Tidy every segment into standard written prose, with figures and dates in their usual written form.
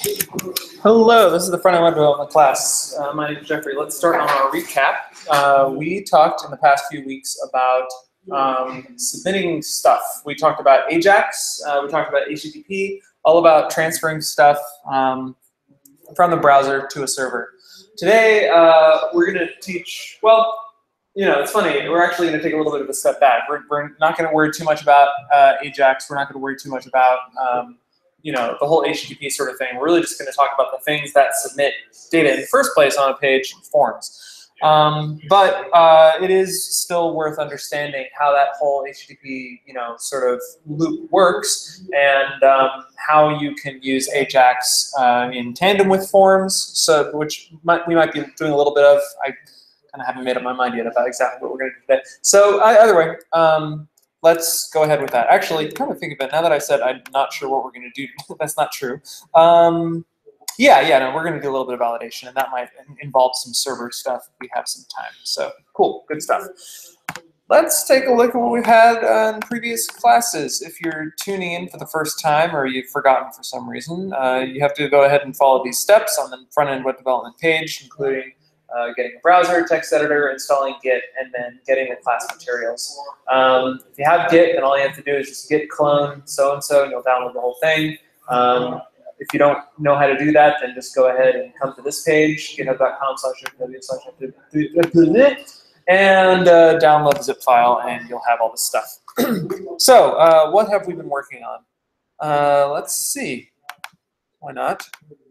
Hello, this is the front-end web development class. My name is Jeffrey. Let's start on our recap. We talked in the past few weeks about submitting stuff. We talked about Ajax, we talked about HTTP, all about transferring stuff from the browser to a server. Today, we're going to teach, well, you know, it's funny, we're actually going to take a little bit of a step back. We're not going to worry too much about Ajax. We're not going to worry too much about you know, the whole HTTP sort of thing. We're really just going to talk about the things that submit data in the first place on a page, forms. But it is still worth understanding how that whole HTTP, you know, sort of loop works, and how you can use Ajax in tandem with forms. So, which we might be doing a little bit of. I kind of haven't made up my mind yet about exactly what we're going to do today. So either way. Let's go ahead with that. Actually, come to think of it, now that I said I'm not sure what we're going to do, that's not true. No, we're going to do a little bit of validation, and that might involve some server stuff if we have some time. So, cool, good stuff. Let's take a look at what we've had in previous classes. If you're tuning in for the first time or you've forgotten for some reason, you have to go ahead and follow these steps on the front-end web development page, including getting a browser, text editor, installing Git, and then getting the class materials. If you have Git, then all you have to do is just git clone so-and-so, and you'll download the whole thing. If you don't know how to do that, then just go ahead and come to this page, github.com/www, and download the zip file, and you'll have all this stuff. So, what have we been working on? Let's see. Why not?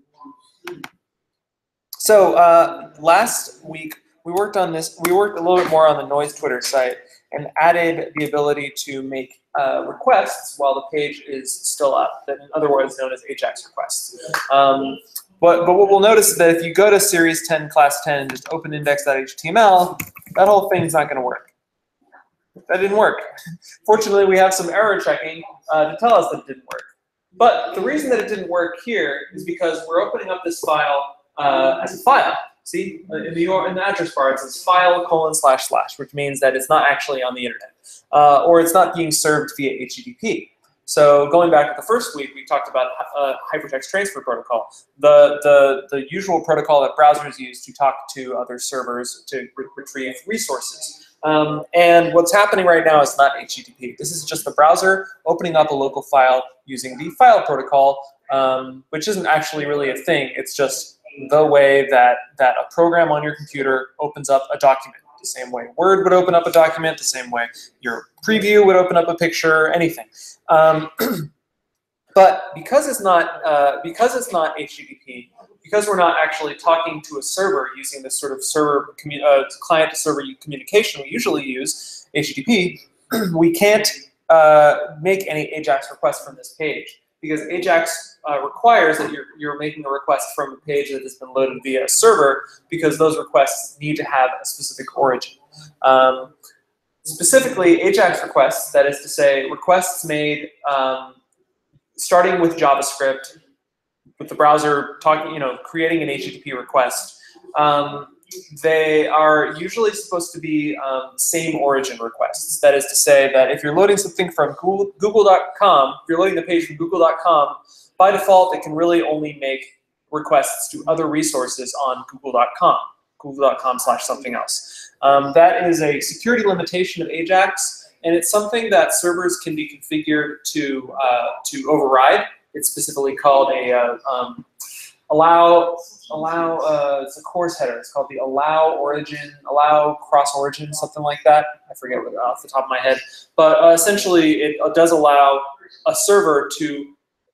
So last week we worked on this. We worked a little bit more on the Noise Twitter site and added the ability to make requests while the page is still up. In other words, known as Ajax requests. But what we'll notice is that if you go to Series 10, Class 10, and just open index.html, that whole thing's not going to work. That didn't work. Fortunately, we have some error checking to tell us that it didn't work. But the reason that it didn't work here is because we're opening up this file as a file. See, in the address bar, it says file : // which means that it's not actually on the internet, or it's not being served via HTTP. So going back to the first week, we talked about hypertext transfer protocol, the usual protocol that browsers use to talk to other servers to retrieve resources. And what's happening right now is not HTTP. This is just the browser opening up a local file using the file protocol, which isn't actually really a thing. It's just the way that a program on your computer opens up a document. The same way Word would open up a document, the same way your preview would open up a picture, anything. But because it's not HTTP, because we're not actually talking to a server using this sort of server client-to-server communication we usually use, HTTP, we can't make any Ajax requests from this page, because Ajax requires that you're making a request from a page that has been loaded via a server, because those requests need to have a specific origin. Specifically, Ajax requests, that is to say, requests made starting with JavaScript, with the browser creating an HTTP request. They are usually supposed to be same origin requests. That is to say that if you're loading something from Google.com, if you're loading the page from Google.com, by default, it can really only make requests to other resources on Google.com, Google.com/something else. That is a security limitation of Ajax, and it's something that servers can be configured to override. It's specifically called a it's a course header. It's called the allow cross origin, something like that. I forget what off the top of my head. But essentially, it does allow a server to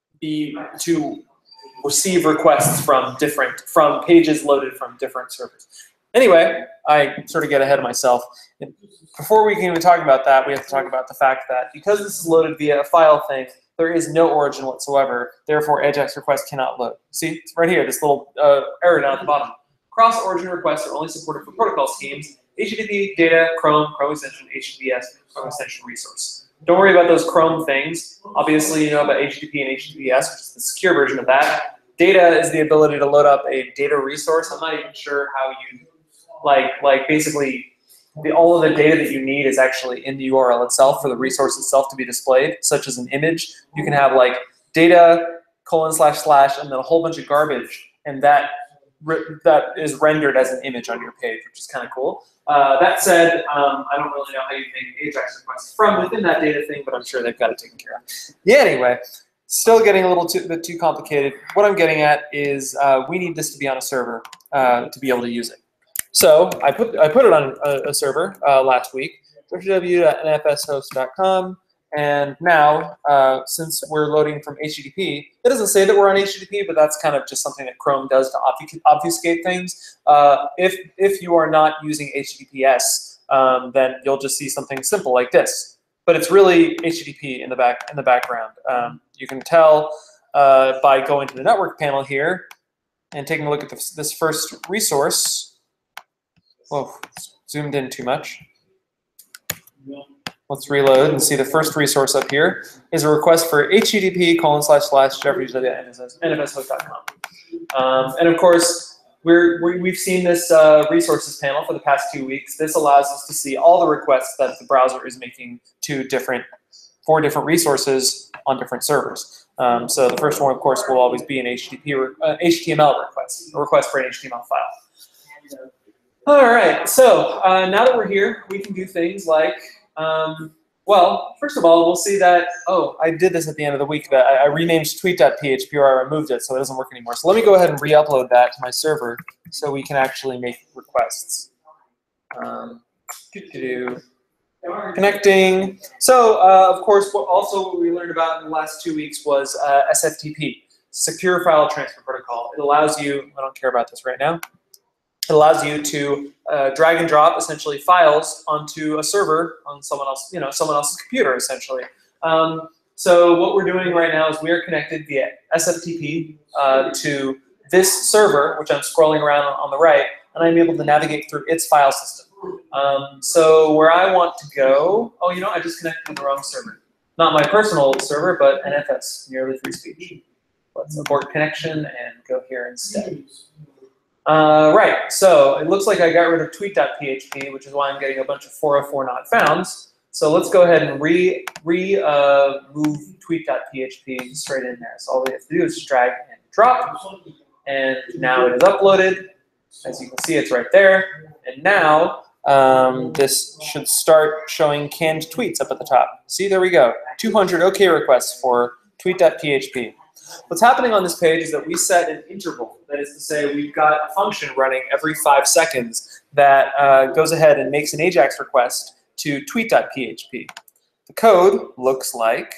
receive requests from pages loaded from different servers. Anyway, I sort of get ahead of myself. Before we can even talk about that, we have to talk about the fact that because this is loaded via a file thing, there is no origin whatsoever. Therefore, Ajax requests cannot load. See, it's right here, this little error down at the bottom. Cross-origin requests are only supported for protocol schemes: HTTP, data, Chrome, Chrome extension, HTTPS, Chrome extension resource. Don't worry about those Chrome things. Obviously, you know about HTTP and HTTPS, which is the secure version of that. Data is the ability to load up a data resource. I'm not even sure how you, basically, all of the data that you need is actually in the URL itself for the resource itself to be displayed, such as an image. You can have like data / and then a whole bunch of garbage, and that is rendered as an image on your page, which is kind of cool. That said, I don't really know how you make an AJAX request from within that data thing, but I'm sure they've got it taken care of. Yeah, anyway, still getting a little bit too complicated. What I'm getting at is we need this to be on a server to be able to use it. So I put it on a server last week, www.nfshost.com. And now, since we're loading from HTTP, it doesn't say that we're on HTTP, but that's kind of just something that Chrome does to obfuscate things. If you are not using HTTPS, then you'll just see something simple like this. But it's really HTTP in the background. You can tell by going to the network panel here and taking a look at this first resource. Whoa, zoomed in too much. Let's reload and see the first resource up here is a request for http://jeffrey.nfshost.com. And of course, we've seen this resources panel for the past 2 weeks. This allows us to see all the requests that the browser is making to for different resources on different servers. So the first one, of course, will always be an HTML request, a request for an HTML file. All right, so now that we're here, we can do things like well, first of all, we'll see that, oh, I did this at the end of the week, that I renamed tweet.php, or I removed it, so it doesn't work anymore. So let me go ahead and re-upload that to my server so we can actually make requests. Connecting. So, of course, what we learned about in the last 2 weeks was SFTP, Secure File Transfer Protocol. It allows you, I don't care about this right now, it allows you to drag and drop essentially files onto a server on someone else's computer essentially. So what we're doing right now is we are connected via SFTP to this server, which I'm scrolling around on the right, and I'm able to navigate through its file system. So where I want to go, oh, I just connected to the wrong server. Not my personal server, but NFS, Nearly Free Speech. Let's abort connection and go here instead. Right, so it looks like I got rid of tweet.php, which is why I'm getting a bunch of 404 not founds. So let's go ahead and move tweet.php straight in there. So all we have to do is just drag and drop, and now it is uploaded. As you can see, it's right there. And now this should start showing canned tweets up at the top. See, there we go. 200 OK requests for tweet.php. What's happening on this page is that we set an interval. That is to say, we've got a function running every 5 seconds that goes ahead and makes an AJAX request to tweet.php. The code looks like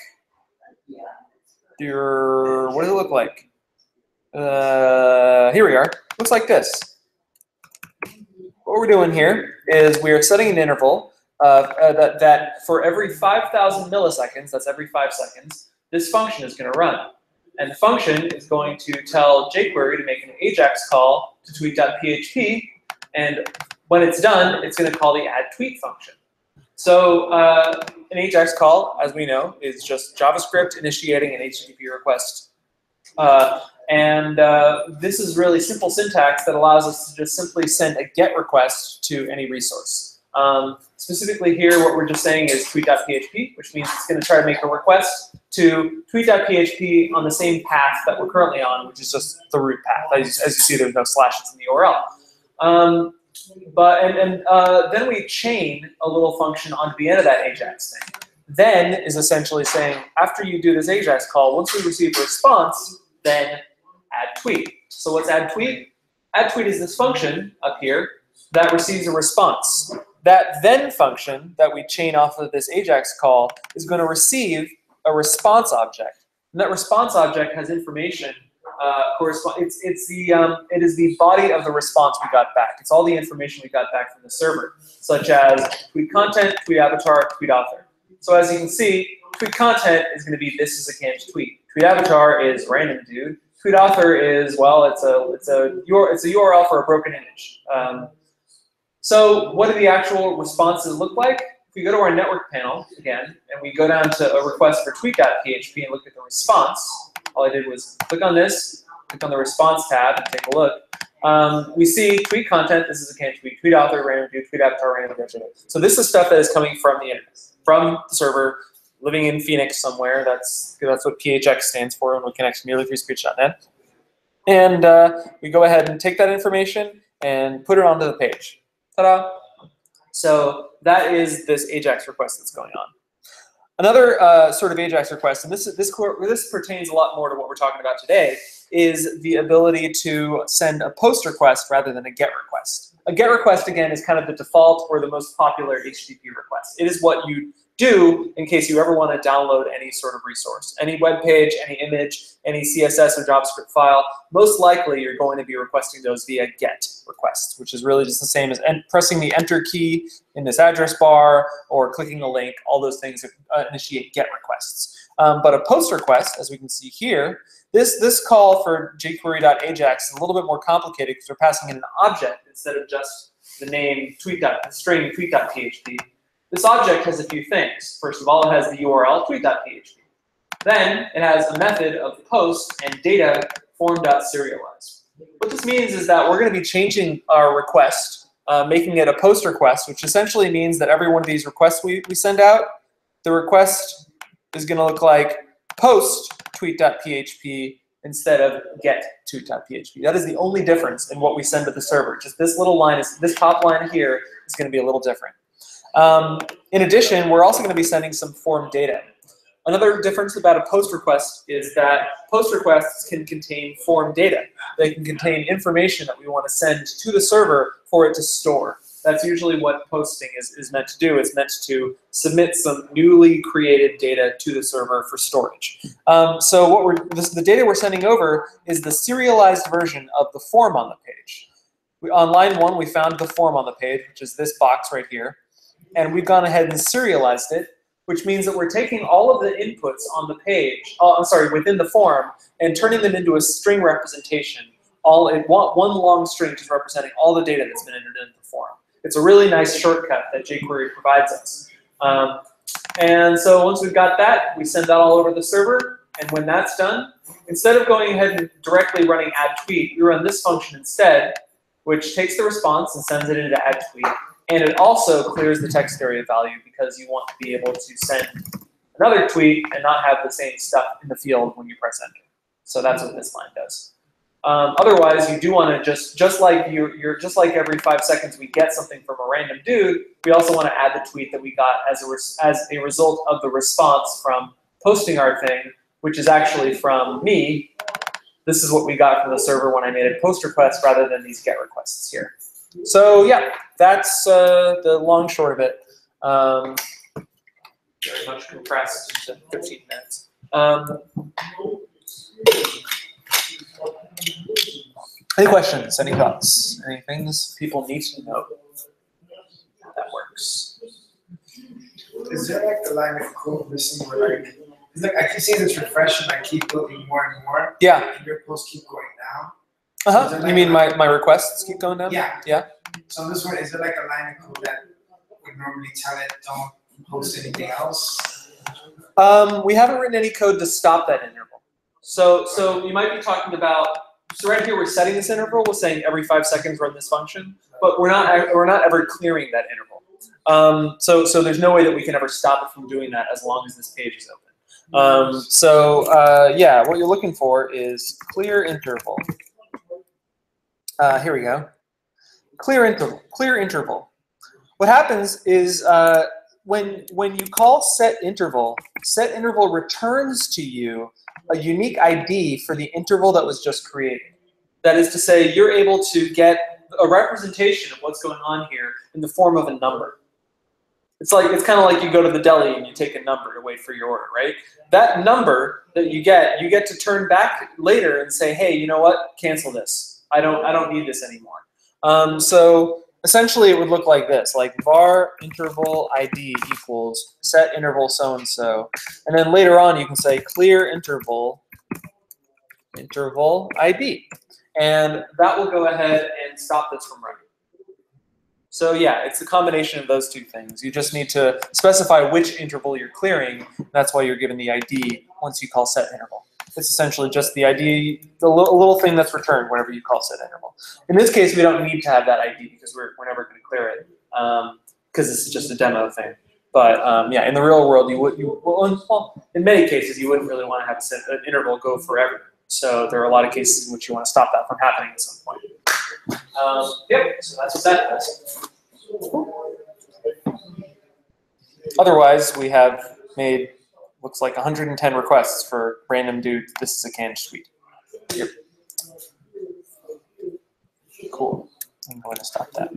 what does it look like? Here we are. Looks like this. What we're doing here is we are setting an interval that for every 5,000 milliseconds, that's every 5 seconds, this function is going to run. And the function is going to tell jQuery to make an AJAX call to tweet.php, and when it's done, it's going to call the addTweet function. So an AJAX call, as we know, is just JavaScript initiating an HTTP request. This is really simple syntax that allows us to just simply send a GET request to any resource. Specifically here, what we're just saying is tweet.php, which means it's going to try to make a request to tweet.php on the same path that we're currently on, which is just the root path. As you see, there's no slashes in the URL. Then we chain a little function onto the end of that AJAX thing. Then is essentially saying, after you do this AJAX call, once we receive a response, then add tweet. So what's add tweet? Add tweet is this function up here that receives a response. That then function that we chain off of this AJAX call is going to receive a response object. And that response object has information. It is the body of the response we got back. It's all the information we got back from the server, such as tweet content, tweet avatar, tweet author. So as you can see, tweet content is going to be this is a canned tweet. Tweet avatar is random dude. Tweet author is, well, it's a URL for a broken image. So what do the actual responses look like? If we go to our network panel again, and we go down to a request for tweet.php and look at the response, all I did was click on this, click on the response tab, and take a look. We see tweet content, this is a canned tweet, tweet author, random dude, tweet avatar, random dude. So this is stuff that is coming from the internet, from the server, living in Phoenix somewhere. That's what PHX stands for, and we connect to nearlyfreespeech.net. And we go ahead and take that information and put it onto the page. Ta-da! So that is this AJAX request that's going on. Another sort of AJAX request, and this pertains a lot more to what we're talking about today, is the ability to send a post request rather than a GET request. A GET request, again, is kind of the default or the most popular HTTP request. It is what you do in case you ever want to download any sort of resource. Any web page, any image, any CSS or JavaScript file, most likely you're going to be requesting those via GET requests, which is really just the same as pressing the Enter key in this address bar or clicking a link. All those things initiate GET requests. But a POST request, as we can see here, this call for jQuery.ajax is a little bit more complicated because we're passing in an object instead of just the name the string tweet.php. This object has a few things. First of all, it has the URL tweet.php. Then it has a method of post and data form.serialize. What this means is that we're going to be changing our request, making it a post request, which essentially means that every one of these requests we send out, the request is going to look like post tweet.php instead of get tweet.php. That is the only difference in what we send to the server. Just this little line, this top line here is going to be a little different. In addition, we're also going to be sending some form data. Another difference about a POST request is that POST requests can contain form data. They can contain information that we want to send to the server for it to store. That's usually what posting is meant to do. It's meant to submit some newly created data to the server for storage. So the data we're sending over is the serialized version of the form on the page. On line 1, we found the form on the page, which is this box right here. And we've gone ahead and serialized it, which means that we're taking all of the inputs on the page, within the form, and turning them into a string representation, all in one long string just representing all the data that's been entered into the form. It's a really nice shortcut that jQuery provides us. And so once we've got that, we send that all over the server, and when that's done, instead of going ahead and directly running add tweet, we run this function instead, which takes the response and sends it into add tweet. And it also clears the text area value because you want to be able to send another tweet and not have the same stuff in the field when you press enter. So that's what this line does. Otherwise, you do want to just like every 5 seconds we get something from a random dude, we also want to add the tweet that we got as a result of the response from posting our thing, which is actually from me. This is what we got from the server when I made a post request rather than these get requests here. So yeah, that's the long short of it. Very much compressed into 15 minutes. Any questions? Any thoughts? Any things people need to know? That works. Is there like a line of code missing where like I keep seeing this refresh and I keep building more and more? Yeah. And your posts keep going down? Uh-huh. You mean my requests keep going down? Yeah. Yeah. So I'm just wondering, is there like a line of code that would normally tell it don't post anything else? We haven't written any code to stop that interval. So you might be talking about, so right here we're setting this interval, we're saying every 5 seconds run this function, but we're not ever clearing that interval. So there's no way that we can ever stop it from doing that as long as this page is open. Yeah, what you're looking for is clear interval. Here we go. Clear interval. What happens is when you call set interval returns to you a unique ID for the interval that was just created. That is to say, you're able to get a representation of what's going on here in the form of a number. It's kind of like you go to the deli and you take a number to wait for your order, right? That number that you get to turn back later and say, hey, you know what? Cancel this. I don't need this anymore. So essentially it would look like this, like var interval ID equals set interval so-and-so. And then later on you can say clear interval ID. And that will go ahead and stop this from running. So yeah, it's a combination of those two things. You just need to specify which interval you're clearing. That's why you're given the ID once you call set interval. It's essentially just the ID, the little thing that's returned whenever you call set interval. In this case, we don't need to have that ID because we're never going to clear it because this is just a demo thing. But yeah, in the real world, well, in many cases, you wouldn't really want to have an interval go forever. So there are a lot of cases in which you want to stop that from happening at some point. Yep, so that's what that does. Otherwise, we have made, looks like 110 requests for random dude, this is a canned tweet. Yep. Cool. I'm going to stop that.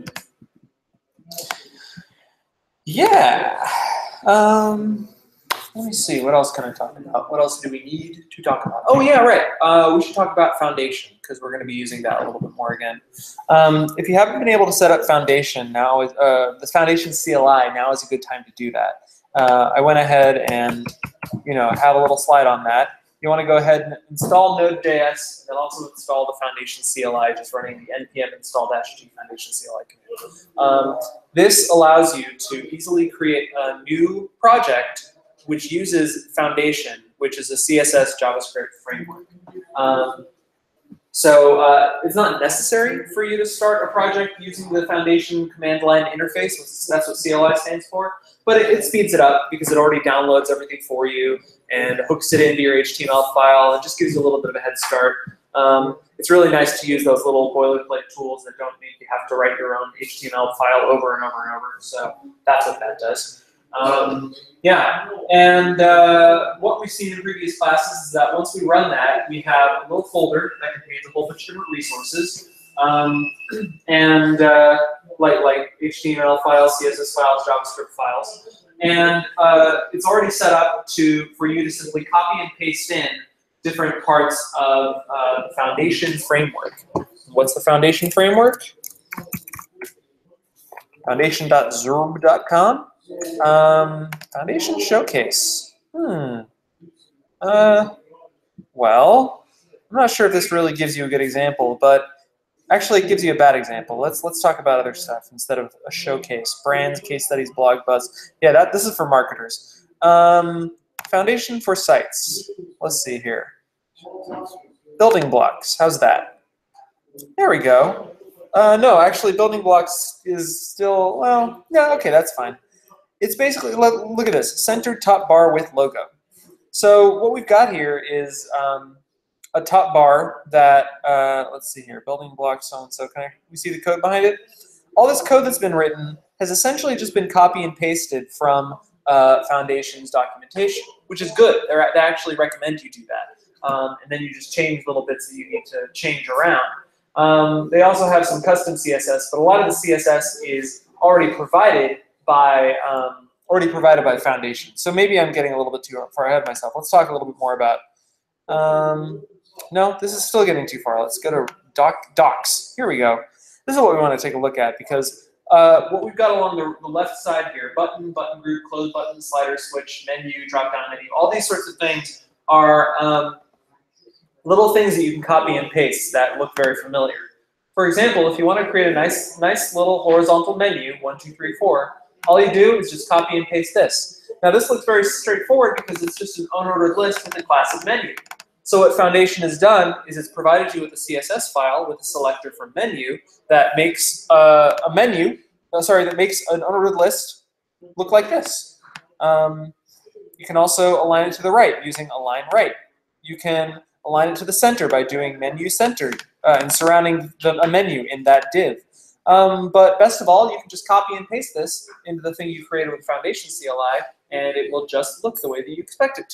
Yeah. Let me see. What else can I talk about? What else do we need to talk about? Oh, yeah, right. We should talk about Foundation because we're going to be using that a little bit more again. If you haven't been able to set up Foundation, now the Foundation CLI, now is a good time to do that. I went ahead and have a little slide on that. You want to go ahead and install Node.js and then also install the Foundation CLI, just running the npm install-g Foundation CLI command. This allows you to easily create a new project which uses Foundation, which is a CSS JavaScript framework. So it's not necessary for you to start a project using the Foundation command line interface. That's what CLI stands for. But it speeds it up because it already downloads everything for you and hooks it into your HTML file and just gives you a little bit of a head start. It's really nice to use those little boilerplate tools that don't make you have to write your own HTML file over and over and over. So that's what that does. Yeah, and what we've seen in previous classes is that once we run that, we have a little folder that contains a whole bunch of different resources, and like HTML files, CSS files, JavaScript files, and it's already set up for you to simply copy and paste in different parts of the Foundation framework. What's the Foundation framework? Foundation.zurb.com. Foundation Showcase. Well, I'm not sure if this really gives you a good example, but actually it gives you a bad example. Let's talk about other stuff instead of a showcase. Brands, case studies, blog buzz. Yeah, this is for marketers. Foundation for sites. Let's see here. Building blocks. How's that? There we go. No, actually, building blocks is still, well, yeah, okay, that's fine. It's basically, look at this, centered top bar with logo. So what we've got here is a top bar that, let's see here, building blocks, so-and-so. Can we see the code behind it? All this code that's been written has essentially just been copy and pasted from Foundation's documentation, which is good. They actually recommend you do that. And then you just change little bits that you need to change around. They also have some custom CSS, but a lot of the CSS is already provided by Foundation. So maybe I'm getting a little bit too far ahead of myself. Let's talk a little bit more about. No, this is still getting too far. Let's go to docs. Here we go. This is what we want to take a look at because what we've got along the left side here, button, button group, close button, slider, switch, menu, drop-down menu, all these sorts of things are little things that you can copy and paste that look very familiar. For example, if you want to create a nice little horizontal menu, 1, 2, 3, 4, all you do is just copy and paste this. Now this looks very straightforward because it's just an unordered list with a class of menu. So what Foundation has done is it's provided you with a CSS file with a selector for menu that makes that makes an unordered list look like this. You can also align it to the right using align right. You can align it to the center by doing menu centered and surrounding a menu in that div. But best of all, you can just copy and paste this into the thing you created with Foundation CLI, and it will just look the way that you expect it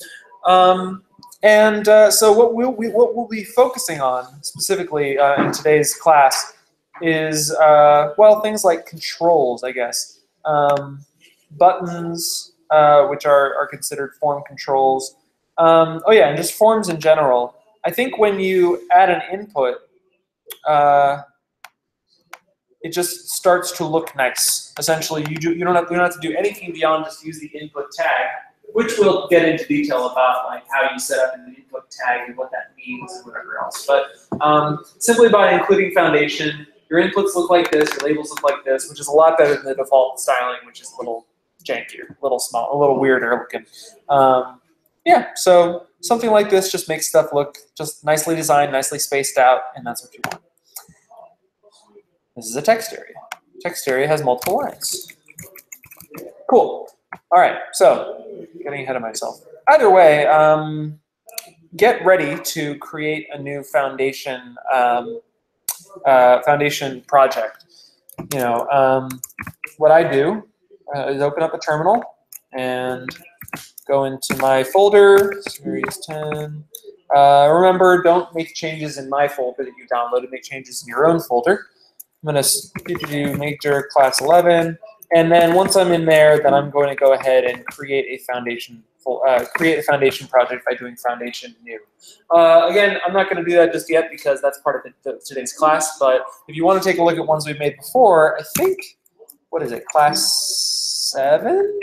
to. So what we'll be focusing on specifically in today's class is, well, things like controls, I guess. Buttons, which are considered form controls. Oh yeah, and just forms in general. I think when you add an input, it just starts to look nice. Essentially, you don't have to do anything beyond just use the input tag, which we'll get into detail about, like how you set up an input tag and what that means and whatever else. But simply by including Foundation, your inputs look like this, your labels look like this, which is a lot better than the default styling, which is a little jankier, a little small, a little weirder looking. Yeah, so something like this just makes stuff look just nicely designed, nicely spaced out, and that's what you want. This is a text area. Text area has multiple lines. Cool. All right, so getting ahead of myself. Either way, get ready to create a new foundation foundation project. You know, what I do is open up a terminal and go into my folder, Series 10. Remember, don't make changes in my folder that you downloaded. Make changes in your own folder. I'm going to do major class 11. And then once I'm in there, then I'm going to go ahead and create a foundation project by doing foundation new. Again, I'm not going to do that just yet because that's part of today's class. But if you want to take a look at ones we've made before, I think, what is it, class 7?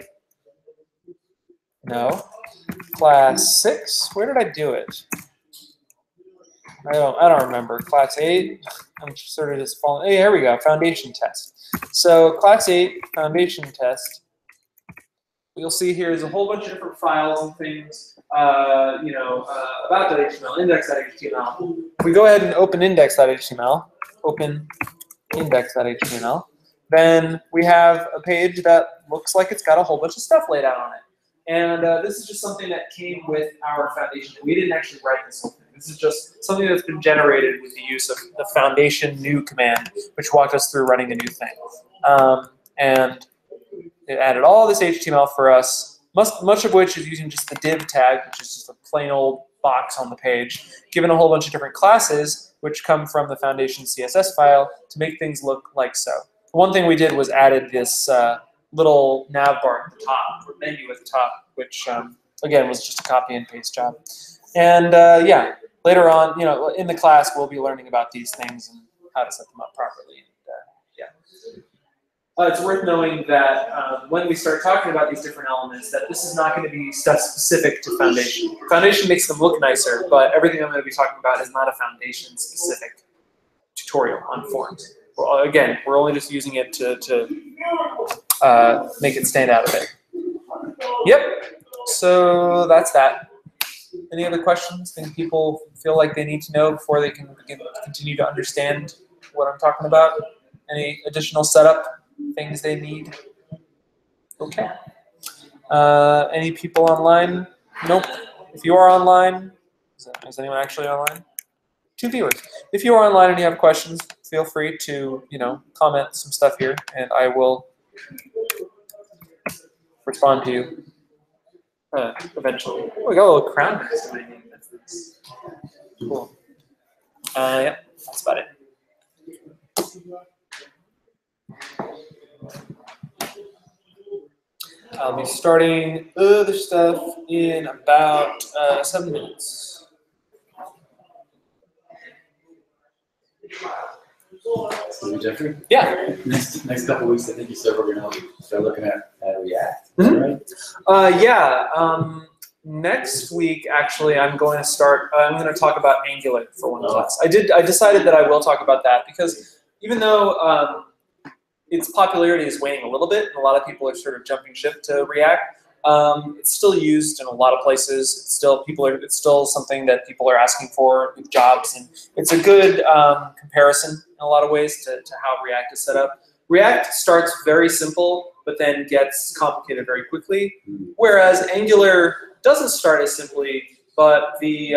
No, class 6. Where did I do it? I don't remember. Class 8. I'm sort of just falling. Hey, here we go. Foundation test. So class 8 foundation test. You'll see here is a whole bunch of different files and things. About.html, index.html. If we go ahead and open index.html, open index.html, then we have a page that looks like it's got a whole bunch of stuff laid out on it. And this is just something that came with our foundation. We didn't actually write this whole thing. This is just something that's been generated with the use of the foundation new command, which walked us through running a new thing. And it added all this HTML for us, much of which is using just the div tag, which is just a plain old box on the page, given a whole bunch of different classes, which come from the foundation CSS file to make things look like so. One thing we did was added this little nav bar at the top, or menu at the top, which again was just a copy and paste job. And yeah, later on, in the class, we'll be learning about these things and how to set them up properly. It's worth knowing that when we start talking about these different elements, that this is not going to be stuff specific to Foundation. Foundation makes them look nicer, but everything I'm going to be talking about is not a Foundation-specific tutorial on forms. Well, again, we're only just using it to make it stand out a bit. Yep, so that's that. Any other questions? Things people feel like they need to know before they can continue to understand what I'm talking about? Any additional setup things they need? Okay. Any people online? Nope. If you are online, is anyone actually online? 2 viewers. If you are online and you have questions, feel free to comment some stuff here, and I will respond to you eventually. Oh, we got a little crown next to my name. That's nice. Cool. Yeah, that's about it. I'll be starting other stuff in about 7 minutes. So Jeffrey? Yeah. Next couple of weeks, I think you said we're going to start looking at React, right? Yeah. Next week, actually, I'm going to talk about Angular for one class. I decided that I will talk about that because even though its popularity is waning a little bit, and a lot of people are sort of jumping ship to React, it's still used in a lot of places. It's still something that people are asking for with jobs, and it's a good comparison in a lot of ways to how React is set up. React starts very simple, but then gets complicated very quickly, whereas Angular doesn't start as simply, but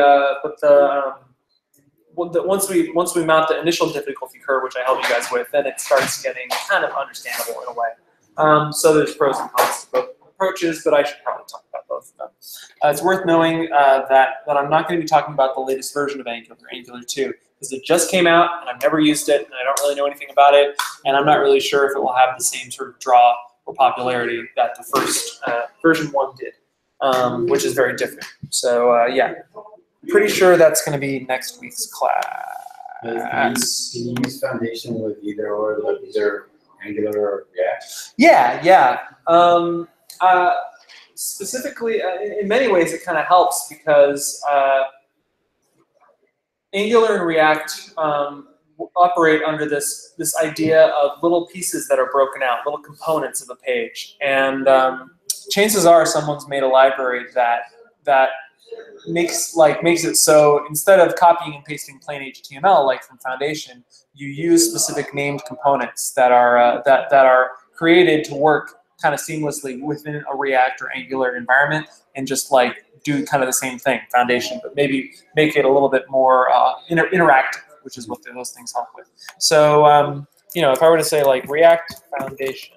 once we mount the initial difficulty curve, which I help you guys with, then it starts getting kind of understandable in a way. So there's pros and cons to both approaches, but I should probably talk about both of them. It's worth knowing that I'm not going to be talking about the latest version of Angular, Angular 2, because it just came out, and I've never used it, and I don't really know anything about it, and I'm not really sure if it will have the same sort of draw or popularity that the first version 1 did, which is very different. So yeah. Pretty sure that's going to be next week's class. Can you use Foundation with either Angular or React? Yeah. Specifically, in many ways, it kind of helps because Angular and React operate under this idea of little pieces that are broken out, little components of a page, and chances are someone's made a library that makes it so instead of copying and pasting plain HTML like from Foundation, you use specific named components that are created to work kind of seamlessly within a React or Angular environment and just like do kind of the same thing, foundation, but maybe make it a little bit more interactive, which is what those things help with. So, you know, if I were to say like React Foundation,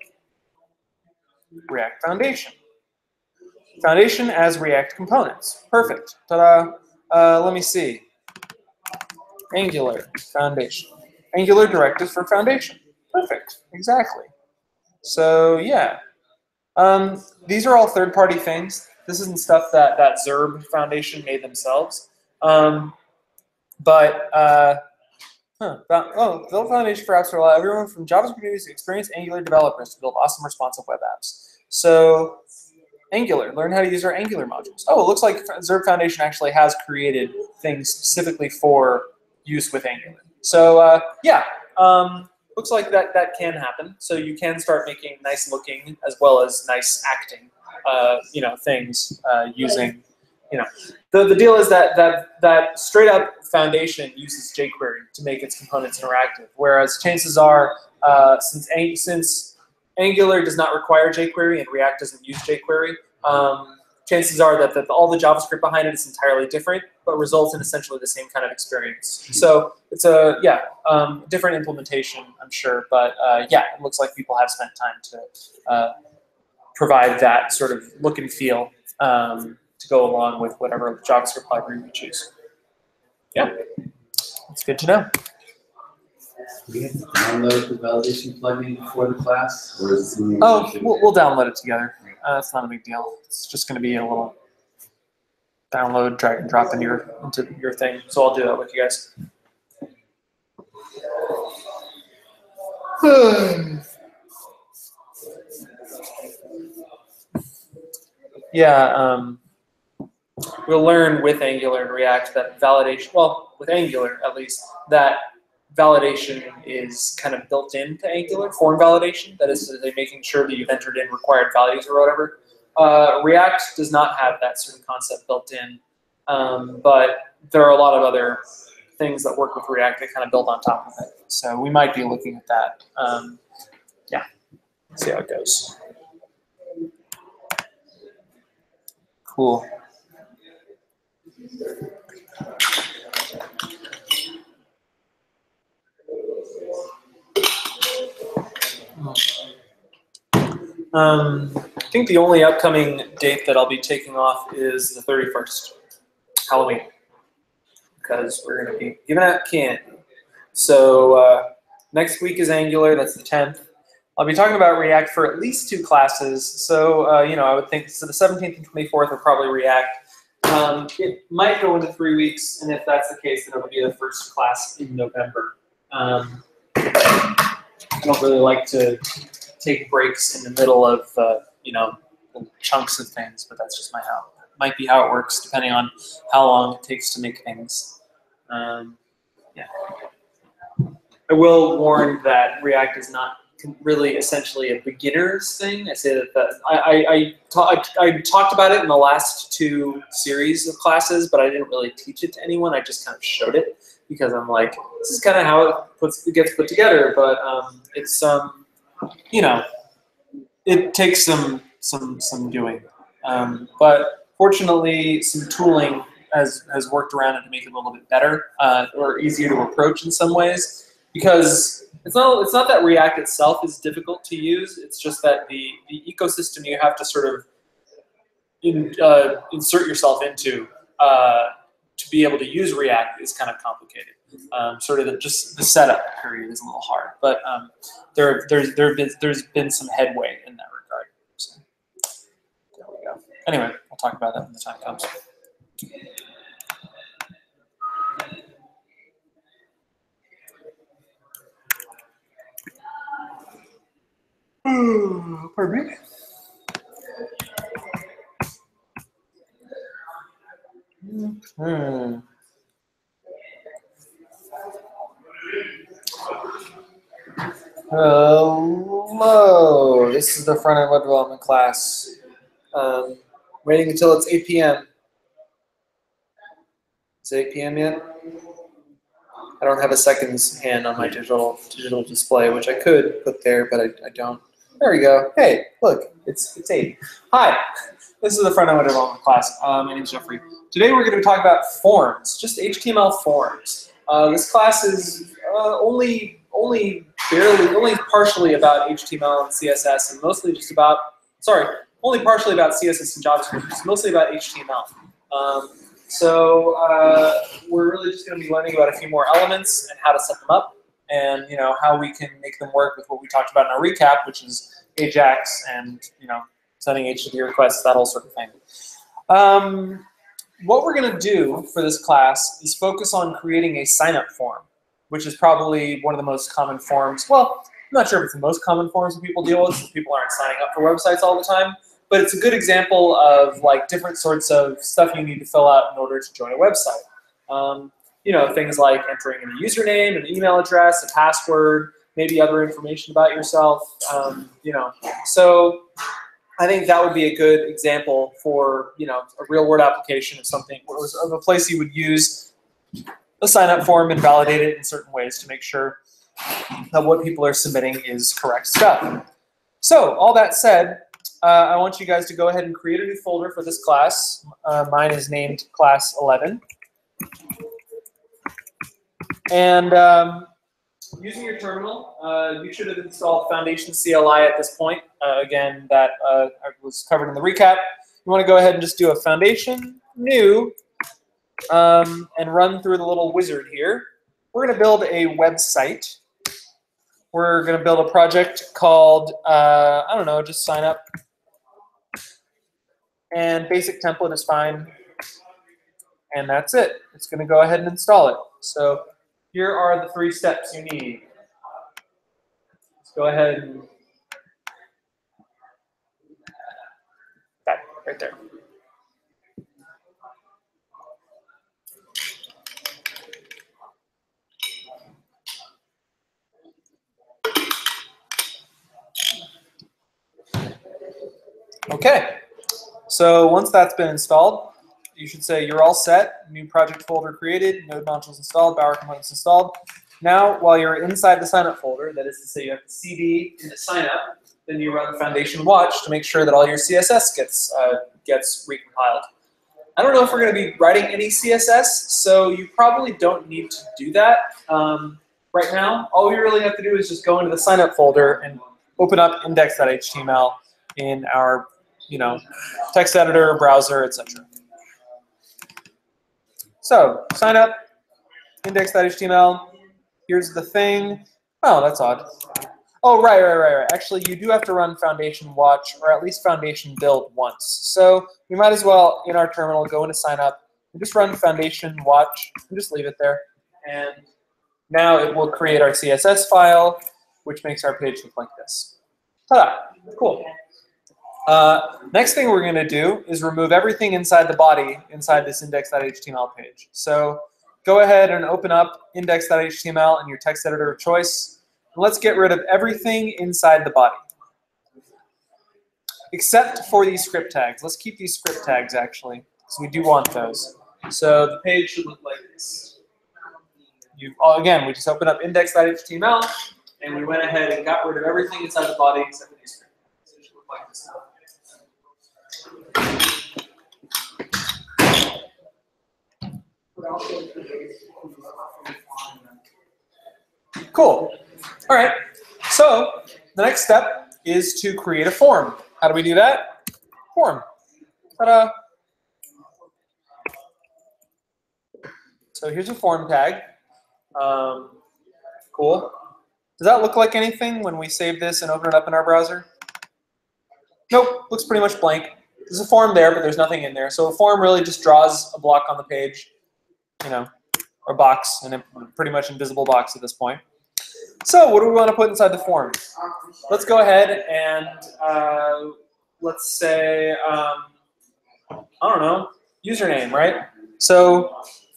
Foundation as React components, perfect, ta-da. Let me see, Angular Foundation, Angular directives for Foundation, perfect, exactly. So yeah, these are all third-party things. This isn't stuff that Zurb Foundation made themselves. Oh, build foundation for apps to allow everyone from JavaScript communities to experience Angular developers to build awesome responsive web apps. So Angular, learn how to use our Angular modules. Oh, it looks like Zurb Foundation actually has created things specifically for use with Angular. So yeah, looks like that can happen. So you can start making nice looking as well as nice acting, you know, things using, you know, the deal is that straight up Foundation uses jQuery to make its components interactive, whereas chances are since Angular does not require jQuery and React doesn't use jQuery, chances are that all the JavaScript behind it is entirely different, but results in essentially the same kind of experience. So it's a different implementation, I'm sure, but yeah, it looks like people have spent time to provide that sort of look and feel to go along with whatever JavaScript library we choose. Yeah, it's good to know. Do we have to download the validation plugin before the class, or is it something? Oh, we'll download it together. It's not a big deal. It's just going to be a little download, drag and drop into your thing. So I'll do that with you guys. Yeah, we'll learn with Angular and React that validation, well, with Angular at least, that validation is kind of built into Angular, form validation, that is making sure that you've entered in required values or whatever. React does not have that sort of concept built in, but there are a lot of other things that work with React that kind of build on top of it. So we might be looking at that. Yeah, see how it goes. Cool. I think the only upcoming date that I'll be taking off is the 31st, Halloween, because we're going to be giving out candy. So next week is Angular, that's the 10th. I'll be talking about React for at least 2 classes. So, you know, I would think so the 17th and 24th are probably React. It might go into 3 weeks, and if that's the case, then it'll be the first class in November. I don't really like to take breaks in the middle of, you know, chunks of things, but that's just might be how it works, depending on how long it takes to make things. Yeah. I will warn that React is not really essentially a beginner's thing. I say that I talked about it in the last 2 series of classes, but I didn't really teach it to anyone. I just kind of showed it because I'm like, this is kind of how it gets put together. But it's you know, it takes some doing. But fortunately, some tooling has worked around it to make it a little bit better or easier to approach in some ways. Because it's not that React itself is difficult to use. It's just that the ecosystem you have to sort of insert yourself into to be able to use React is kind of complicated. Sort of just the setup period is a little hard, but there's been some headway in that regard. So, there we go. Anyway, I'll talk about that when the time comes. Pardon me. Hello. This is the front-end web development class. Waiting until it's 8 p.m. Is it 8 p.m. yet? I don't have a seconds hand on my digital display, which I could put there, but I don't. There we go. Hey, look, it's 8. Hi, this is the front-end development class. My name is Jeffrey. Today we're going to be talking about forms, just HTML forms. This class is only partially about HTML and CSS, and mostly just about, only partially about CSS and JavaScript. It's mostly about HTML. We're really just going to be learning about a few more elements and how to set them up, and how we can make them work with what we talked about in our recap, which is Ajax and sending HTTP requests, that whole sort of thing. What we're going to do for this class is focus on creating a sign-up form, which is probably one of the most common forms. Well, I'm not sure if it's the most common forms that people deal with, since people aren't signing up for websites all the time. But it's a good example of different sorts of stuff you need to fill out in order to join a website. Things like entering in a username, an email address, a password, maybe other information about yourself. So I think that would be a good example for a real-world application of something, of a place you would use a sign-up form and validate it in certain ways to make sure that what people are submitting is correct stuff. So all that said, I want you guys to go ahead and create a new folder for this class. Mine is named Class 11. And using your terminal, you should have installed Foundation CLI at this point. Again, that was covered in the recap. You want to go ahead and just do a Foundation New and run through the little wizard here. We're going to build a website. We're going to build a project called, I don't know, just sign up. And basic template is fine. And that's it. It's going to go ahead and install it. So here are the 3 steps you need. Let's go ahead and right there. Okay. So once that's been installed, you should say you're all set. New project folder created, node modules installed, Bower components installed. Now, while you're inside the signup folder, that is to say you have the CD in the signup, then you run Foundation Watch to make sure that all your CSS gets recompiled. I don't know if we're going to be writing any CSS, so you probably don't need to do that right now. All we really have to do is just go into the signup folder and open up index.html in our text editor, browser, etc. So, sign up, index.html. Here's the thing. Oh, that's odd. Oh, right. Actually, you do have to run Foundation Watch, or at least Foundation Build once. So, we might as well, in our terminal, go into sign up, and just run Foundation Watch, and just leave it there. And now it will create our CSS file, which makes our page look like this. Ta-da! Cool. Next thing we're going to do is remove everything inside the body inside this index.html page. So go ahead and open up index.html in your text editor of choice. And let's get rid of everything inside the body, except for these script tags. Let's keep these script tags, actually, because we do want those. So the page should look like this. Again, we just opened up index.html, and we went ahead and got rid of everything inside the body except for these script tags. So it should look like this now. Cool. All right. So the next step is to create a form. How do we do that? Form. Ta-da. So here's a form tag. Cool. Does that look like anything when we save this and open it up in our browser? Nope. Looks pretty much blank. There's a form there, but there's nothing in there. So a form really just draws a block on the page, or box, and a pretty much invisible box at this point. So what do we want to put inside the form? Let's go ahead and let's say, I don't know, username, right? So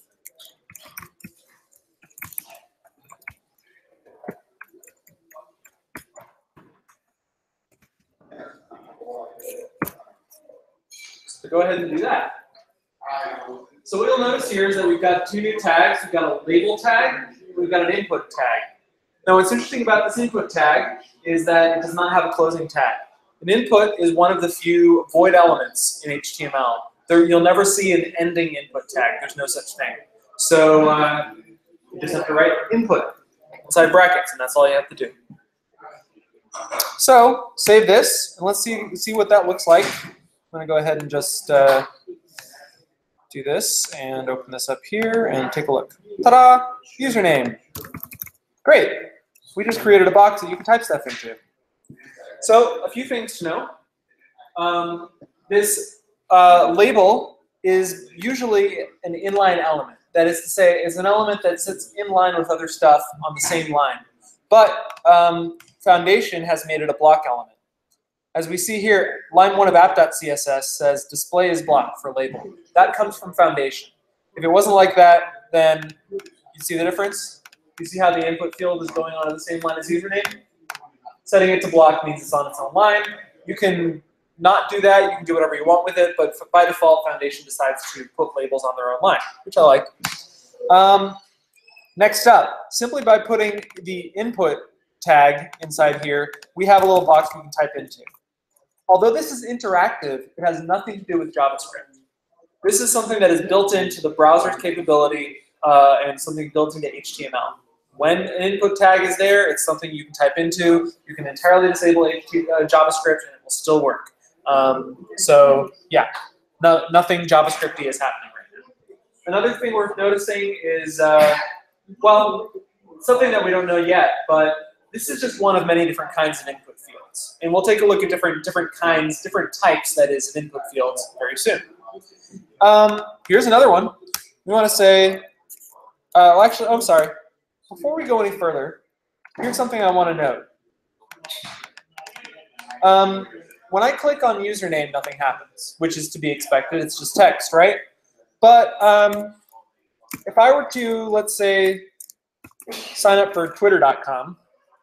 go ahead and do that. So what you'll notice here is that we've got 2 new tags. We've got a label tag, we've got an input tag. Now what's interesting about this input tag is that it does not have a closing tag. An input is one of the few void elements in HTML. You'll never see an ending input tag. There's no such thing. So you just have to write input inside brackets, and that's all you have to do. So save this, and let's see what that looks like. I'm going to go ahead and just do this and open this up here and take a look. Ta-da! Username. Great. We just created a box that you can type stuff into. So a few things to know. This label is usually an inline element. That is to say, it's an element that sits in line with other stuff on the same line. But Foundation has made it a block element. As we see here, line 1 of app.css says display is block for label. That comes from Foundation. If it wasn't like that, then you see the difference? You see how the input field is going on the same line as username? Setting it to block means it's on its own line. You can not do that. You can do whatever you want with it, but by default, Foundation decides to put labels on their own line, which I like. Next up, simply by putting the input tag inside here, we have a little box we can type into. Although this is interactive, it has nothing to do with JavaScript. This is something that is built into the browser's capability and something built into HTML. When an input tag is there, it's something you can type into. You can entirely disable JavaScript and it will still work. So yeah, nothing JavaScript-y is happening right now. Another thing worth noticing is, well, something that we don't know yet, but this is just one of many different kinds of input fields. And we'll take a look at different types, that is, of input fields very soon. Here's another one. We want to say, well, actually, oh, I'm sorry. Before we go any further, here's something I want to note. When I click on username, nothing happens, which is to be expected. It's just text, right? But if I were to, let's say, sign up for twitter.com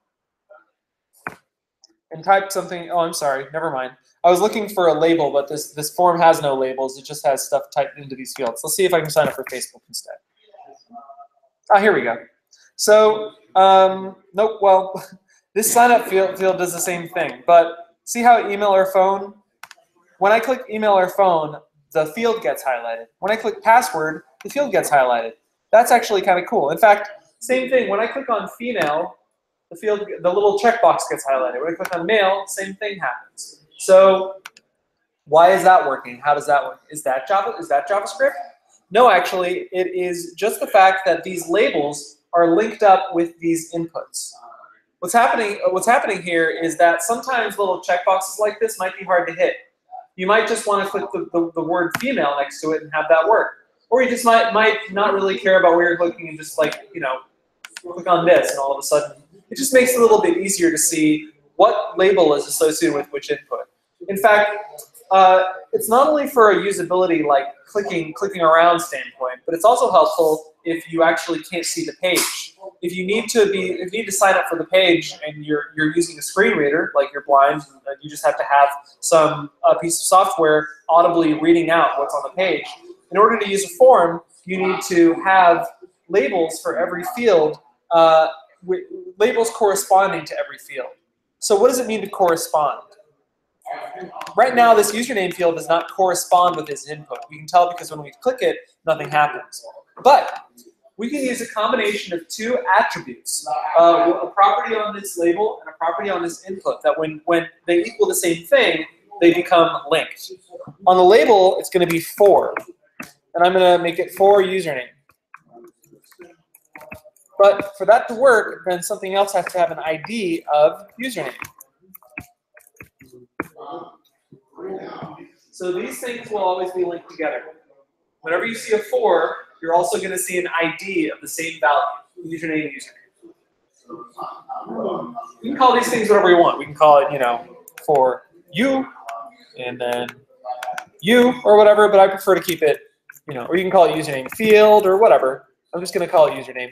and type something, oh, I'm sorry, never mind. I was looking for a label, but this form has no labels. It just has stuff typed into these fields. Let's see if I can sign up for Facebook instead. Ah, here we go. So, nope, well, this sign up field does the same thing. But see how email or phone? When I click email or phone, the field gets highlighted. When I click password, the field gets highlighted. That's actually kind of cool. In fact, same thing. When I click on female, the little checkbox gets highlighted. When I click on male, same thing happens. So why is that working? How does that work? Is that JavaScript? No, actually, it is just the fact that these labels are linked up with these inputs. What's happening here is that sometimes little checkboxes like this might be hard to hit. You might just want to click the word female next to it and have that work. Or you just might not really care about where you're clicking and just, like, you know, click on this and all of a sudden it just makes it a little bit easier to see what label is associated with which input. In fact, it's not only for a usability, like clicking around standpoint, but it's also helpful if you actually can't see the page. If you need to sign up for the page and you're using a screen reader, like you're blind, you just have to have some piece of software audibly reading out what's on the page. In order to use a form, you need to have labels for every field, labels corresponding to every field. So what does it mean to correspond? Right now, this username field does not correspond with this input. We can tell because when we click it, nothing happens. But we can use a combination of two attributes, a property on this label and a property on this input, that when they equal the same thing, they become linked. On the label, it's going to be for, and I'm going to make it for username. But for that to work, then something else has to have an ID of username. So these things will always be linked together. Whenever you see a for, you're also going to see an ID of the same value, username and username. You can call these things whatever you want. We can call it, you know, for you, and then you, or whatever, but I prefer to keep it, you know, or you can call it username field or whatever. I'm just going to call it username.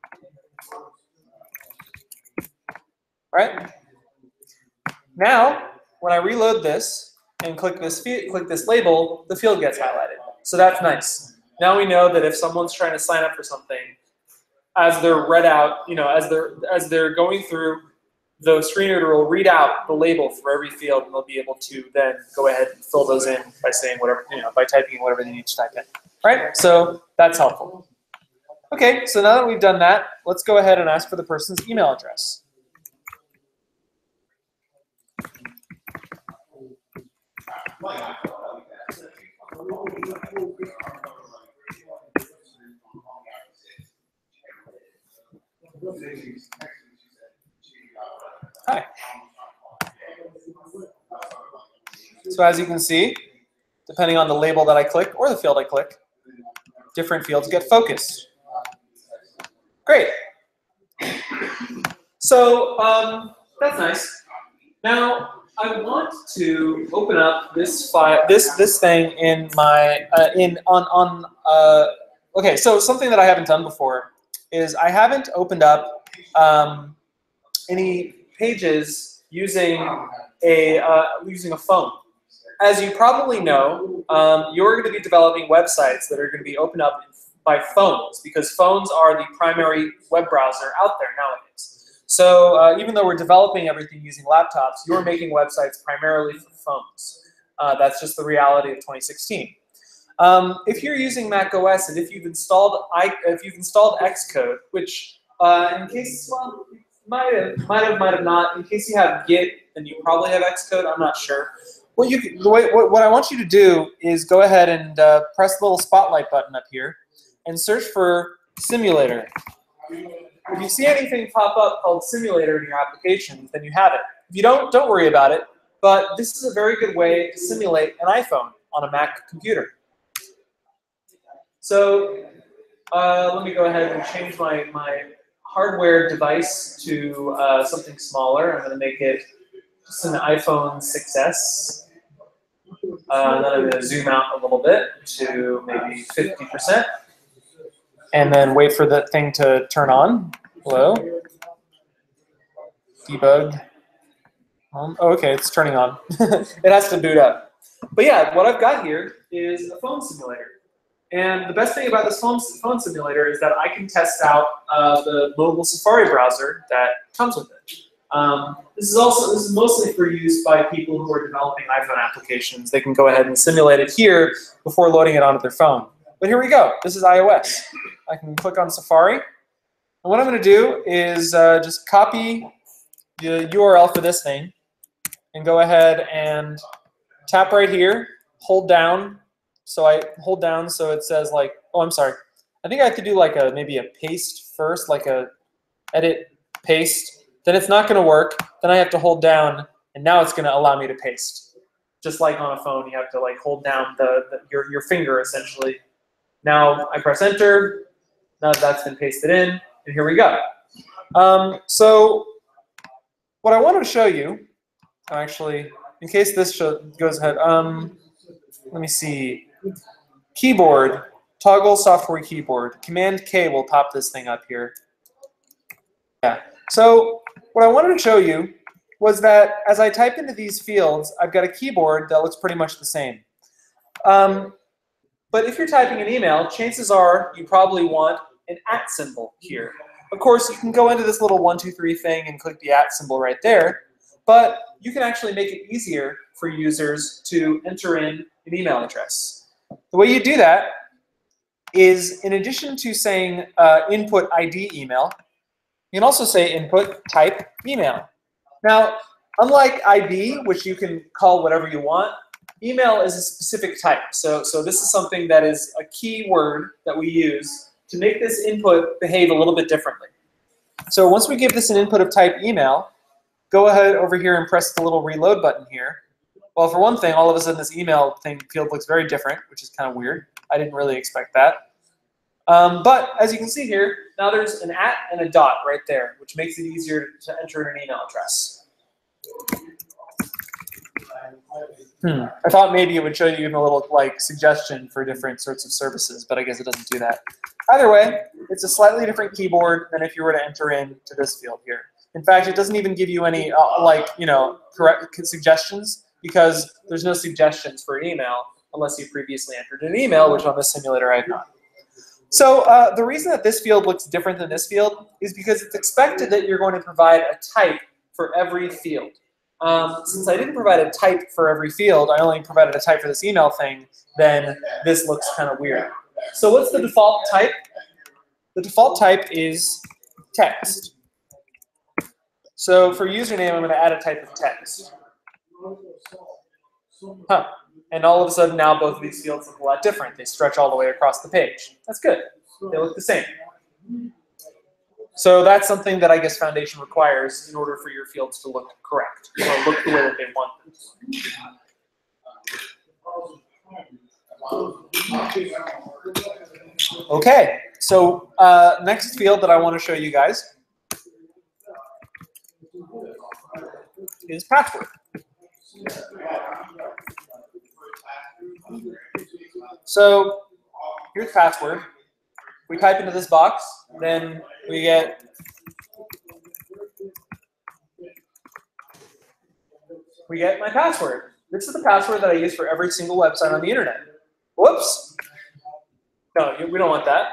Right? Now, when I reload this and click this label, the field gets highlighted. So that's nice. Now we know that if someone's trying to sign up for something, as they're read out, you know, as they're going through the screen reader will read out the label for every field, and they'll be able to then go ahead and fill those in by saying whatever, by typing in whatever they need to type in. Right? So that's helpful. Okay, so now that we've done that, let's go ahead and ask for the person's email address. Hi. So as you can see, depending on the label that I click or the field I click, different fields get focused. Great. So that's nice. Now I want to open up this file, this thing in my okay. So something that I haven't done before is I haven't opened up any pages using a phone. As you probably know, you're going to be developing websites that are going to be opened up by phones, because phones are the primary web browser out there nowadays. So even though we're developing everything using laptops, you're making websites primarily for phones. That's just the reality of 2016. If you're using Mac OS and if you've installed Xcode, which in case, well, might have not. In case you have Git, then you probably have Xcode. I'm not sure. What I want you to do is go ahead and press the little spotlight button up here and search for simulator. If you see anything pop up called simulator in your application, then you have it. If you don't worry about it. But this is a very good way to simulate an iPhone on a Mac computer. So let me go ahead and change my hardware device to something smaller. I'm going to make it just an iPhone 6S. Then I'm going to zoom out a little bit to maybe 50%. And then wait for the thing to turn on. Hello? Debug. Oh, okay, it's turning on. It has to boot up. But yeah, what I've got here is a phone simulator. And the best thing about this phone simulator is that I can test out the mobile Safari browser that comes with it. This is mostly for use by people who are developing iPhone applications. They can go ahead and simulate it here before loading it onto their phone. But here we go. This is iOS. I can click on Safari. And what I'm going to do is just copy the URL for this thing and go ahead and tap right here, hold down. So I hold down so it says like, oh, I'm sorry. I think I have to do like maybe a paste first, like a edit paste. Then it's not going to work. Then I have to hold down, and now it's going to allow me to paste. Just like on a phone, you have to like hold down your finger essentially. Now I press enter. Now that's been pasted in, and here we go. So what I wanted to show you, actually, in case this goes ahead, let me see. Keyboard, toggle software keyboard. Command K will pop this thing up here. Yeah. So what I wanted to show you was that as I type into these fields, I've got a keyboard that looks pretty much the same. But if you're typing an email, chances are you probably want an @ symbol here. Of course, you can go into this little 1, 2, 3 thing and click the @ symbol right there. But you can actually make it easier for users to enter in an email address. The way you do that is, in addition to saying input ID email, you can also say input type email. Now, unlike IB, which you can call whatever you want, email is a specific type. So this is something that is a key word that we use to make this input behave a little bit differently. So once we give this an input of type email, go ahead over here and press the little reload button here. Well, for one thing, all of a sudden this email field looks very different, which is kind of weird. I didn't really expect that. But as you can see here, now there's an @ and a dot right there, which makes it easier to enter an email address. I thought maybe it would show you even a little like suggestion for different sorts of services, but I guess it doesn't do that. Either way, it's a slightly different keyboard than if you were to enter into this field here. In fact, it doesn't even give you any correct suggestions, because there's no suggestions for an email unless you previously entered an email, which on this simulator I have not. So the reason that this field looks different than this field is because it's expected that you're going to provide a type for every field. Since I didn't provide a type for every field, I only provided a type for this email thing, then this looks kind of weird. So what's the default type? The default type is text. So for username, I'm going to add a type of text. Huh. And all of a sudden now both of these fields look a lot different. They stretch all the way across the page. That's good. They look the same. So that's something that I guess Foundation requires in order for your fields to look correct, or look the way that they want them. Okay, so next field that I want to show you guys is password. So here's password. We type into this box, then we get my password. This is the password that I use for every single website on the internet. Whoops. No, we don't want that.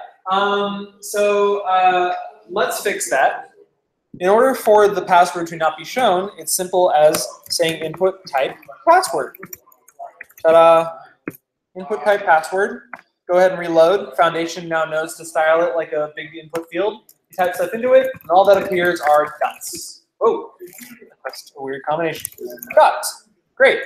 Let's fix that. In order for the password to not be shown, it's simple as saying input type password. Ta-da! Input type password. Go ahead and reload. Foundation now knows to style it like a big input field. You type stuff into it, and all that appears are dots. Oh, that's a weird combination. Dots. Great.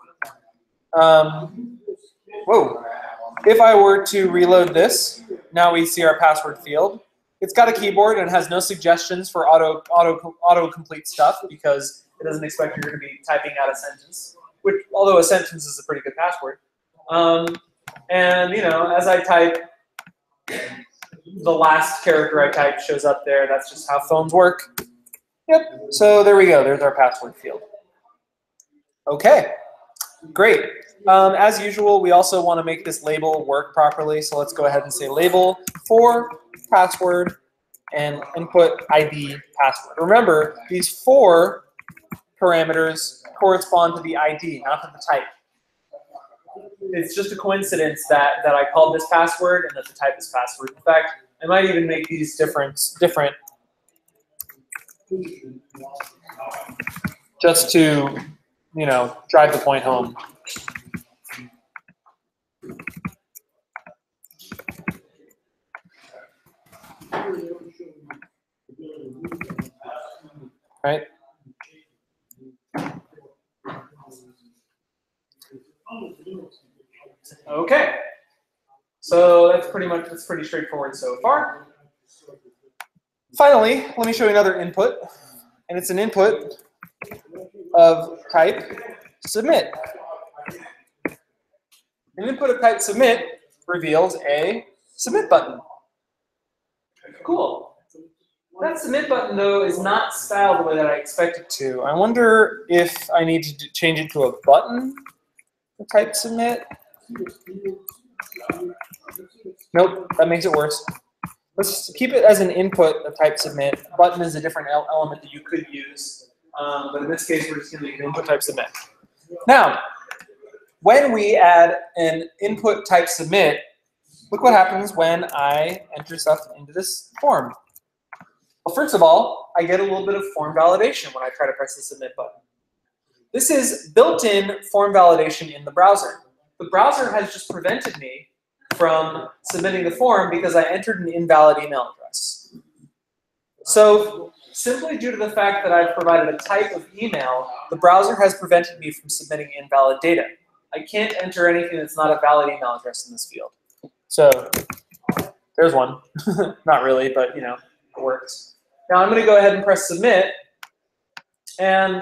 Whoa. If I were to reload this, now we see our password field. It's got a keyboard and has no suggestions for auto-complete stuff because it doesn't expect you're going to be typing out a sentence, which, although a sentence is a pretty good password. And, you know, as I type, the last character I type shows up there. That's just how phones work. Yep. So there we go. There's our password field. Okay. Great. As usual, we also want to make this label work properly. So let's go ahead and say label for password and input ID password. Remember, these 4 parameters correspond to the ID, not to the type. It's just a coincidence that I called this password and that the type is password. In fact, I might even make these different just to, you know, drive the point home. Right? Okay. So that's pretty straightforward so far. Finally, let me show you another input, and it's an input of type submit. An input of type submit reveals a submit button. Cool. That submit button, though, is not styled the way that I expect it to. I wonder if I need to change it to a button for type submit. Nope, that makes it worse. Let's keep it as an input of type submit. Button is a different element that you could use. But in this case, we're just going to make an input type submit. Now, when we add an input type submit, look what happens when I enter stuff into this form. Well, first of all, I get a little bit of form validation when I try to press the submit button. This is built-in form validation in the browser. The browser has just prevented me from submitting the form because I entered an invalid email address. So simply due to the fact that I've provided a type of email, the browser has prevented me from submitting invalid data. I can't enter anything that's not a valid email address in this field. So there's one. Not really, but you know, it works. Now I'm going to go ahead and press submit, and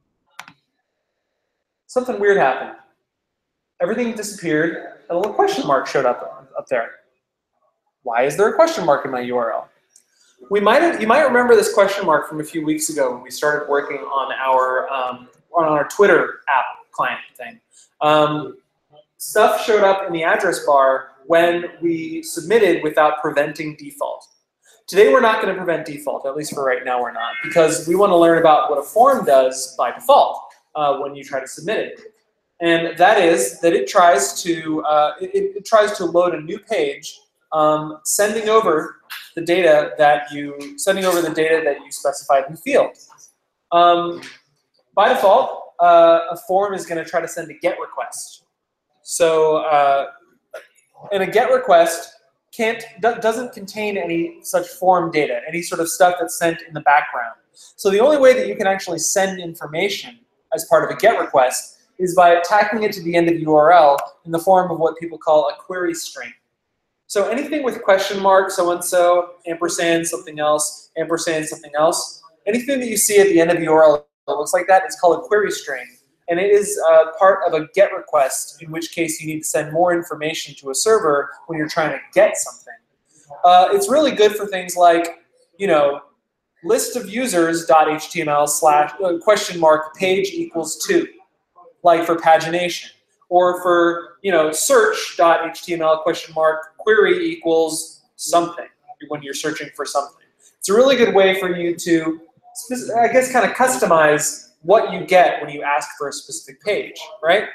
something weird happened. Everything disappeared, and a little question mark showed up there. Why is there a question mark in my URL? You might remember this question mark from a few weeks ago when we started working on our Twitter app client thing. Stuff showed up in the address bar when we submitted without preventing default. Today we're not going to prevent default, at least for right now we're not, because we want to learn about what a form does by default when you try to submit it. And that is that it tries to load a new page, sending over the data that you specified in the field. By default, a form is going to try to send a GET request. So, and a GET request doesn't contain any such form data, any sort of stuff that's sent in the background. So the only way that you can actually send information as part of a GET request is by tacking it to the end of the URL in the form of what people call a query string. So anything with question mark, so-and-so, ampersand, something else, ampersand, something else, anything that you see at the end of the URL that looks like that is called a query string. And it is part of a GET request, in which case you need to send more information to a server when you're trying to get something. It's really good for things like, you know, list of users.html / question mark page equals 2, like for pagination. Or for, you know, search.html question mark query equals something when you're searching for something. It's a really good way for you to, I guess, kind of customize what you get when you ask for a specific page, right?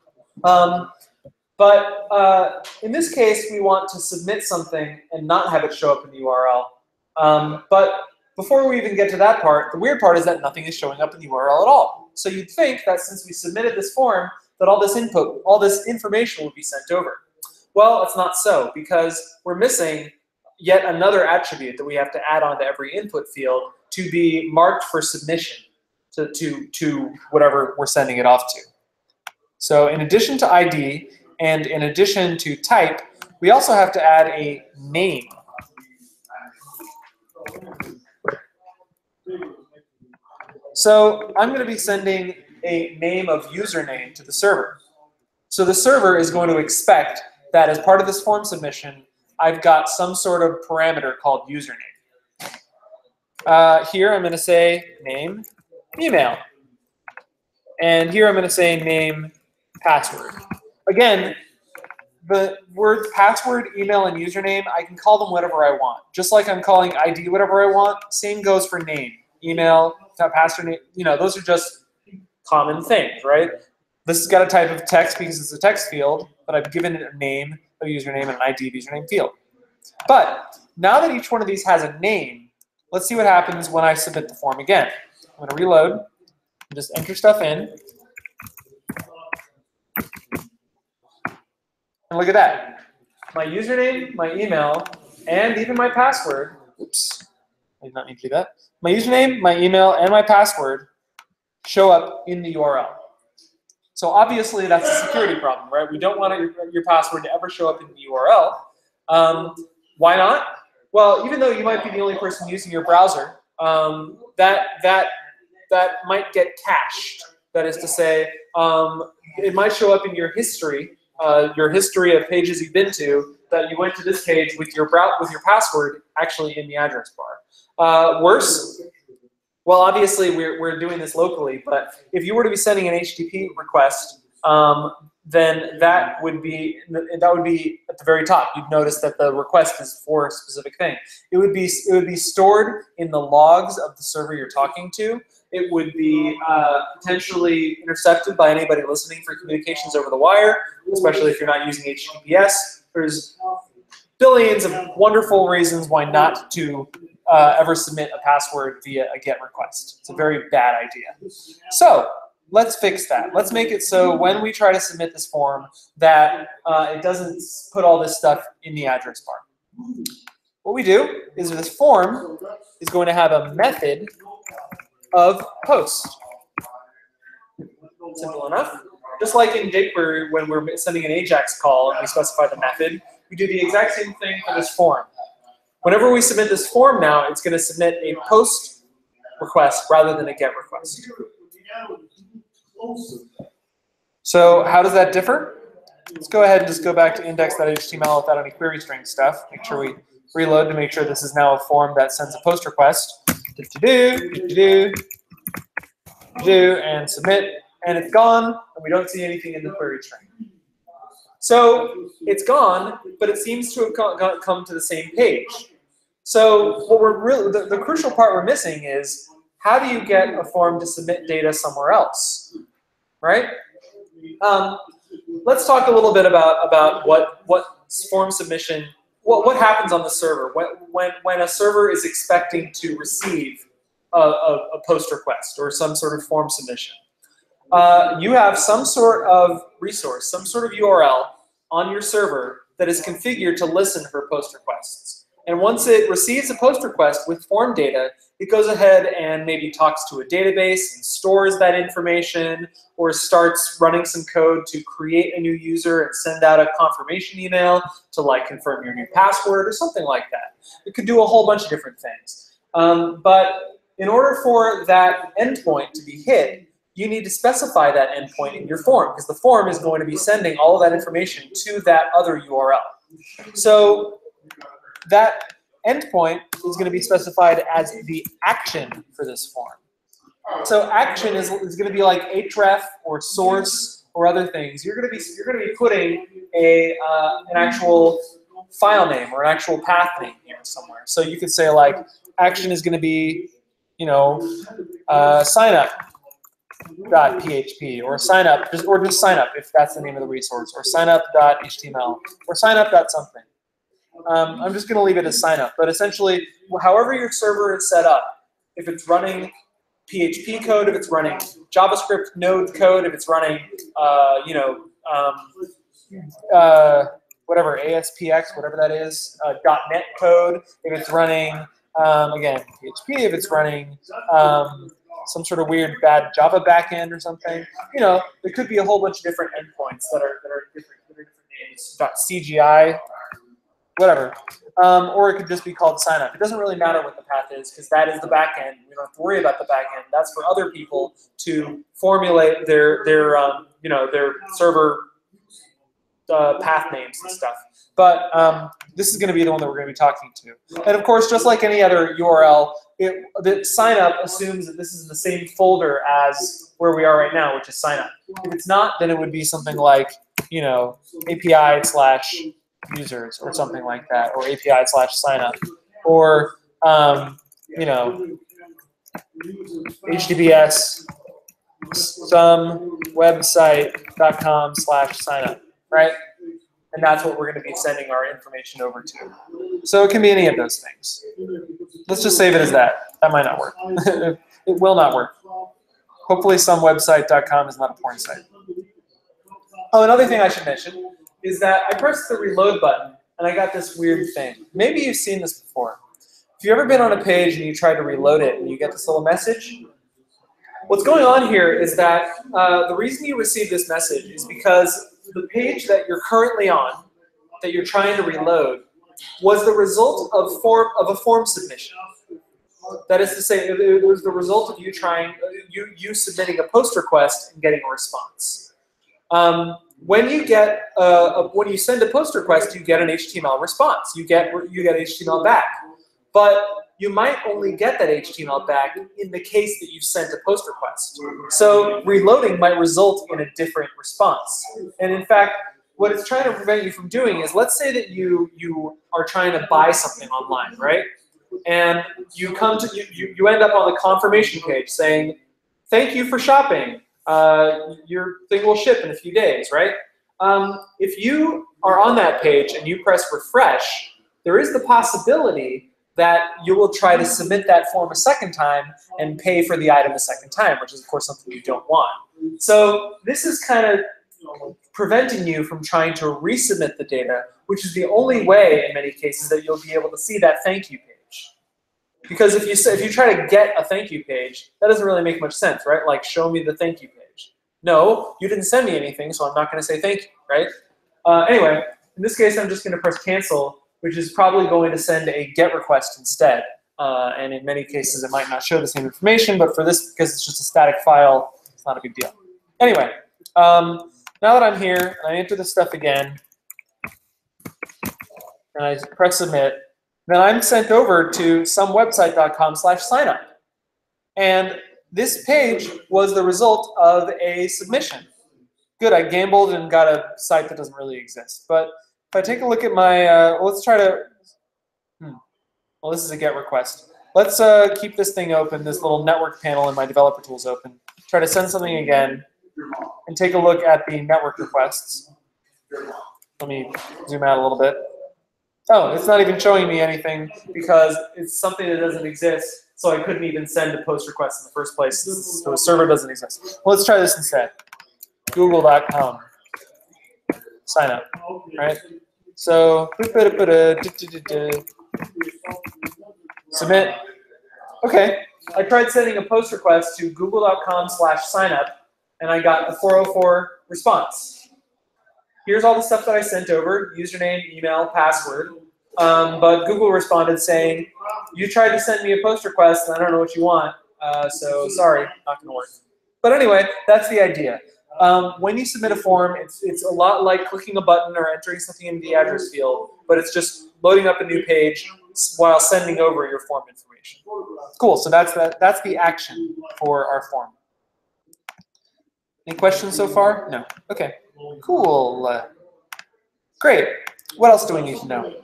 But in this case, we want to submit something and not have it show up in the URL. But before we even get to that part, the weird part is that nothing is showing up in the URL at all. So you'd think that since we submitted this form, that all this input, all this information would be sent over. Well, it's not so, because we're missing yet another attribute that we have to add on to every input field to be marked for submission to whatever we're sending it off to. So in addition to ID and in addition to type, we also have to add a name. So I'm going to be sending a name of username to the server. So the server is going to expect that as part of this form submission, I've got some sort of parameter called username. Here I'm going to say name, email. And here I'm going to say name, password. Again, the words password, email, and username, I can call them whatever I want. Just like I'm calling ID whatever I want, same goes for name, email, password, name. You know, those are just common things, right? This has got a type of text because it's a text field, but I've given it a name, a username, and an ID of username field. But now that each one of these has a name, let's see what happens when I submit the form again. I'm going to reload and just enter stuff in. And look at that. My username, my email, and even my password. Oops, I did not need to do that. My username, my email, and my password show up in the URL. So obviously that's a security problem, right? We don't want your password to ever show up in the URL. Why not? Well, even though you might be the only person using your browser, that might get cached. That is to say, it might show up in your history of pages you've been to, that you went to this page with your password actually in the address bar. Worse, well, obviously we're doing this locally, but if you were to be sending an HTTP request, then that would be at the very top. You'd notice that the request is for a specific thing. It would be stored in the logs of the server you're talking to. It would be potentially intercepted by anybody listening for communications over the wire, especially if you're not using HTTPS. There's billions of wonderful reasons why not to ever submit a password via a GET request. It's a very bad idea. So let's fix that. Let's make it so when we try to submit this form that it doesn't put all this stuff in the address bar. What we do is this form is going to have a method of post. Simple enough. Just like in jQuery when we're sending an AJAX call and we specify the method, we do the exact same thing for this form. Whenever we submit this form now, it's going to submit a post request rather than a GET request. So how does that differ? Let's go ahead and just go back to index.html without any query string stuff. Make sure we reload to make sure this is now a form that sends a post request. And submit, and it's gone, and we don't see anything in the query string. So it's gone, but it seems to have come to the same page. So what we're really, the crucial part we're missing is, how do you get a form to submit data somewhere else, right? Let's talk a little bit about what form submission, what happens on the server when a server is expecting to receive a post request or some sort of form submission. You have some sort of resource, some sort of URL on your server that is configured to listen for post requests. And once it receives a post request with form data, it goes ahead and maybe talks to a database and stores that information, or starts running some code to create a new user and send out a confirmation email to like confirm your new password or something like that. It could do a whole bunch of different things. But in order for that endpoint to be hit, you need to specify that endpoint in your form, because the form is going to be sending all of that information to that other URL. So that endpoint is going to be specified as the action for this form. So action is going to be like href or source or other things. You're going to be putting an actual file name or an actual path name here somewhere. So you could say like action is going to be, you know, signup.php or signup, or just signup if that's the name of the resource, or signup.html or signup.something. I'm just going to leave it as signup, but essentially, however your server is set up, if it's running PHP code, if it's running JavaScript Node code, if it's running, you know, whatever, ASPX, whatever that is, .NET code, if it's running, again, PHP, if it's running some sort of weird bad Java backend or something, you know, there could be a whole bunch of different endpoints that are different names, .cgi, whatever. Or it could just be called signup. It doesn't really matter what the path is, because that is the back end. We don't have to worry about the back end. That's for other people to formulate their you know, their server path names and stuff. But this is going to be the one that we're going to be talking to. And of course, just like any other URL, the signup assumes that this is in the same folder as where we are right now, which is signup. If it's not, then it would be something like, you know, API/users or something like that, or API/signup, or you know, HTTPS some website.com/signup, right? And that's what we're going to be sending our information over to. So it can be any of those things. Let's just save it as that. That might not work. It will not work. Hopefully somewebsite.com is not a porn site. Oh, another thing I should mention is that I pressed the reload button and I got this weird thing. Maybe you've seen this before. If you've ever been on a page and you try to reload it and you get this little message, what's going on here is that the reason you receive this message is because the page that you're currently on, that you're trying to reload, was the result of a form submission. That is to say, it was the result of you submitting a post request and getting a response. When you get when you send a post request, you get an HTML response. You get HTML back, but you might only get that HTML back in the case that you've sent a post request. So reloading might result in a different response. And in fact, what it's trying to prevent you from doing is, let's say that you are trying to buy something online, right? And you come to you end up on the confirmation page saying, "Thank you for shopping. Your thing will ship in a few days," right? If you are on that page and you press refresh, there is the possibility that you will try to submit that form a second time and pay for the item a second time, which is, of course, something you don't want. So this is kind of preventing you from trying to resubmit the data, which is the only way, in many cases, that you'll be able to see that thank you page. Because if you try to get a thank you page, that doesn't really make much sense, right? Like, show me the thank you page. No, you didn't send me anything, so I'm not going to say thank you, right? Anyway, in this case, I'm just going to press cancel, which is probably going to send a GET request instead. And in many cases, it might not show the same information, but for this, because it's just a static file, it's not a big deal. Anyway, now that I'm here, and I enter this stuff again, and I press submit, then I'm sent over to somewebsite.com/signup. And this page was the result of a submission. Good, I gambled and got a site that doesn't really exist. But if I take a look at my, let's try to, well, this is a GET request. Let's keep this thing open, this little network panel in my developer tools open. Try to send something again, and take a look at the network requests. Let me zoom out a little bit. Oh, it's not even showing me anything because it's something that doesn't exist. so I couldn't even send a post request in the first place. So the server doesn't exist. Well, let's try this instead. Google.com. Sign up, right? So, submit. Okay, I tried sending a post request to google.com/signup, and I got a 404 response. Here's all the stuff that I sent over, username, email, password. But Google responded saying, you tried to send me a post request, and I don't know what you want, so sorry, not going to work. But anyway, that's the idea. When you submit a form, it's a lot like clicking a button or entering something in the address field, but it's just loading up a new page while sending over your form information. Cool, so that's the action for our form. Any questions so far? No. Okay, cool. Great. What else do we need to know?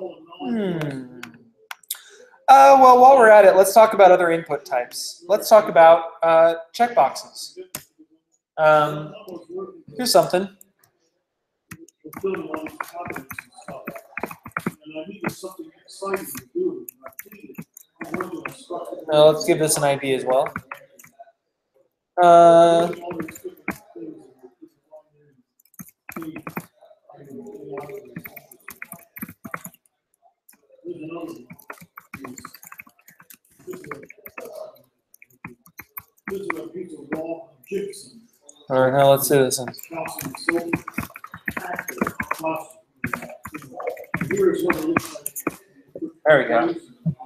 Well, while we're at it, let's talk about other input types. Let's talk about checkboxes. Here's something. Now let's give this an ID as well. All right, now let's do this one. There we go.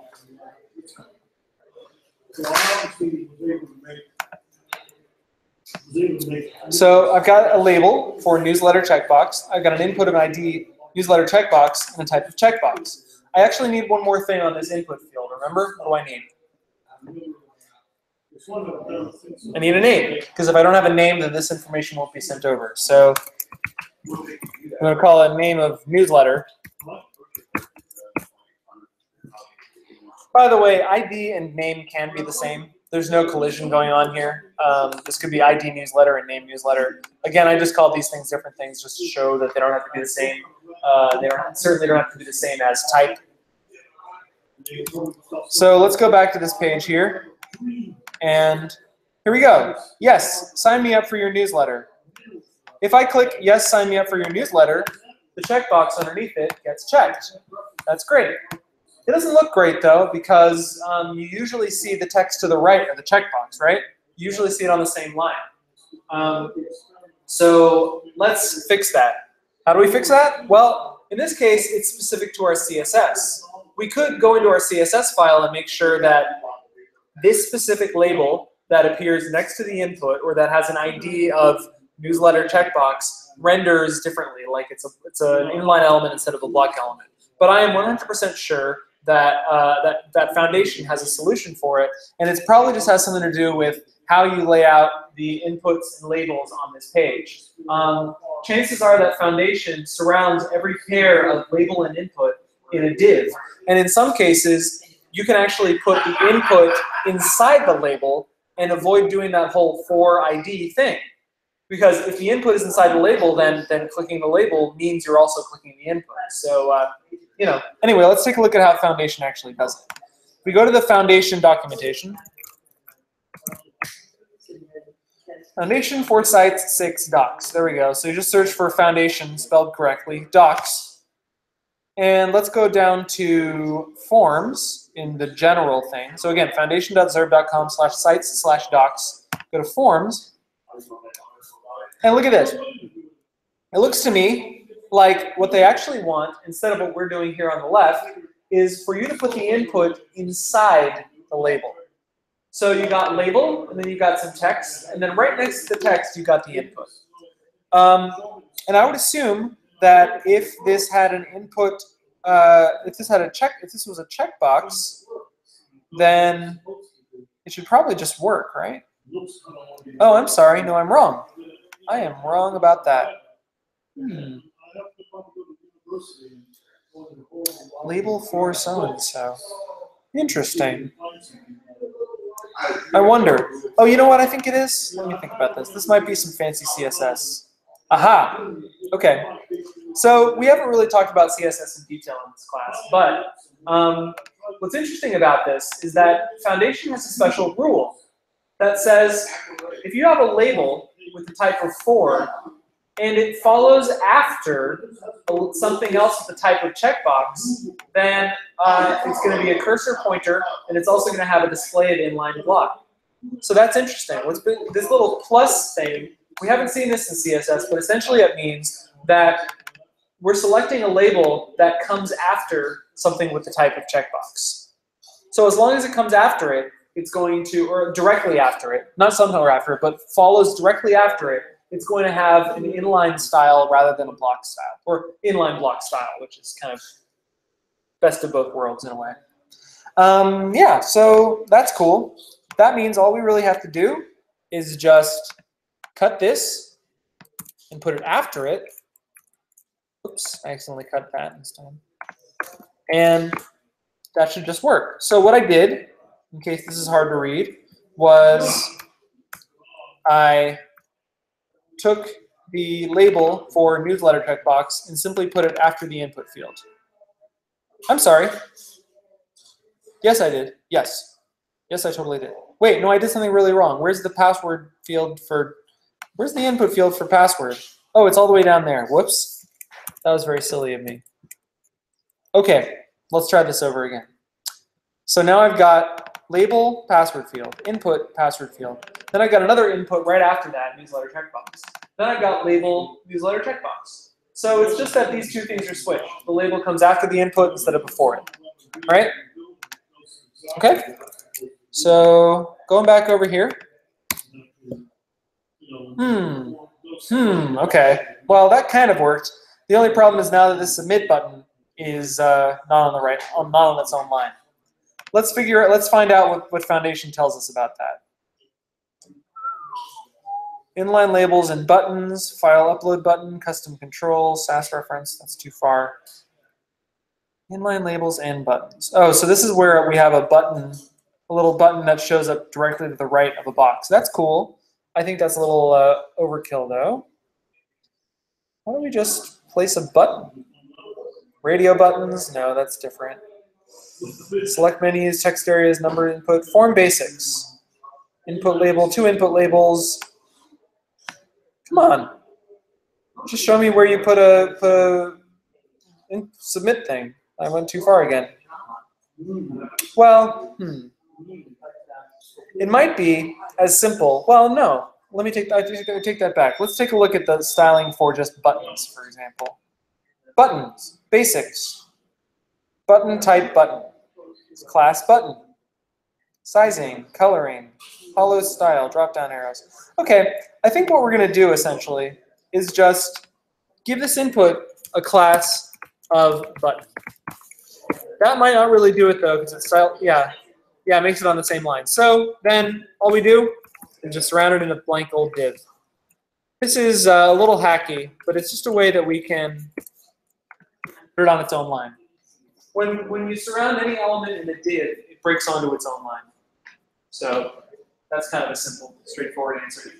So I've got a label for newsletter checkbox. I've got an input of ID newsletter checkbox and a type of checkbox. I actually need one more thing on this input field. Remember? What do I need? I need a name, because if I don't have a name, then this information won't be sent over. So I'm going to call it name of newsletter. By the way, ID and name can be the same. There's no collision going on here. This could be ID newsletter and name newsletter. Again, I just call these things different things just to show that they don't have to be the same. They certainly don't have to be the same as type. So let's go back to this page here. And here we go. Yes, sign me up for your newsletter. If I click yes, sign me up for your newsletter, the checkbox underneath it gets checked. That's great. It doesn't look great though, because you usually see the text to the right of the checkbox, right? You usually see it on the same line. So let's fix that. How do we fix that? Well, in this case, it's specific to our CSS. We could go into our CSS file and make sure that this specific label that appears next to the input, or that has an ID of newsletter checkbox, renders differently, like it's an inline element instead of a block element. But I am 100% sure that that Foundation has a solution for it, and it probably just has something to do with how you lay out the inputs and labels on this page. Chances are that Foundation surrounds every pair of label and input in a div, and in some cases, you can actually put the input inside the label and avoid doing that whole for ID thing. Because if the input is inside the label, then clicking the label means you're also clicking the input. So, you know, anyway, let's take a look at how Foundation actually does it. If we go to the Foundation documentation, Foundation for Sites 6 docs. There we go. So you just search for Foundation spelled correctly, docs. And let's go down to forms in the general thing. So again, foundation.zurb.com/sites/docs. Go to forms. And look at this. It looks to me like what they actually want, instead of what we're doing here on the left, is for you to put the input inside the label. So you got label, and then you got some text, and then right next to the text, you got the input. And I would assume that if this had an input, if this was a checkbox, then it should probably just work, right? Oh, I'm sorry. No, I'm wrong. I am wrong about that. Label for so-and-so. Interesting. I wonder. Oh, you know what I think it is? Let me think about this. This might be some fancy CSS. Aha. Okay. So we haven't really talked about CSS in detail in this class, but what's interesting about this is that Foundation has a special rule that says if you have a label with the type of 4 and it follows after something else with the type of checkbox, then it's going to be a cursor pointer, and it's also going to have a displayed inline block. So that's interesting. This little plus thing, we haven't seen this in CSS, but essentially it means that we're selecting a label that comes after something with the type of checkbox. So as long as it comes after it, it's going to, or directly after it, not somehow after it, but follows directly after it, it's going to have an inline style rather than a block style, or inline block style, which is kind of best of both worlds in a way. Yeah, so that's cool. That means all we really have to do is just cut this and put it after it. Oops, I accidentally cut that instead. And that should just work. So what I did, in case this is hard to read, was I took the label for newsletter checkbox and simply put it after the input field. I'm sorry. Yes, I did. Yes. Yes, I totally did. Wait, no, I did something really wrong. Where's the password field for, where's the input field for password? Oh, it's all the way down there. Whoops. That was very silly of me. Okay, let's try this over again. So now I've got label password field, input password field. Then I've got another input right after that, newsletter checkbox. Then I've got label newsletter checkbox. So it's just that these two things are switched. The label comes after the input instead of before it. Right? Okay? So going back over here. Okay. Well, that kind of worked. The only problem is now that this submit button is not on its own line. Let's find out what Foundation tells us about that. Inline labels and buttons, file upload button, custom control, SAS reference, that's too far. Inline labels and buttons. Oh, so this is where we have a button, a little button that shows up directly to the right of a box. That's cool. I think that's a little overkill though. Why don't we just place a button? Radio buttons? No, that's different. Select menus, text areas, number input, form basics. Input label, 2 input labels. Come on. Just show me where you put a submit thing. I went too far again. Well, it might be as simple. Well, no. Let me take that back. Let's take a look at the styling for just buttons, for example. Buttons, basics. Button type button. Class button. Sizing, coloring, hollow style, drop-down arrows. Okay, I think what we're going to do essentially is just give this input a class of button. That might not really do it though, because it's style. Yeah, it makes it on the same line. So then all we do is just surround it in a blank old div. This is a little hacky, but it's just a way that we can put it on its own line. When you surround any element in a div, it breaks onto its own line. So that's kind of a simple, straightforward answer.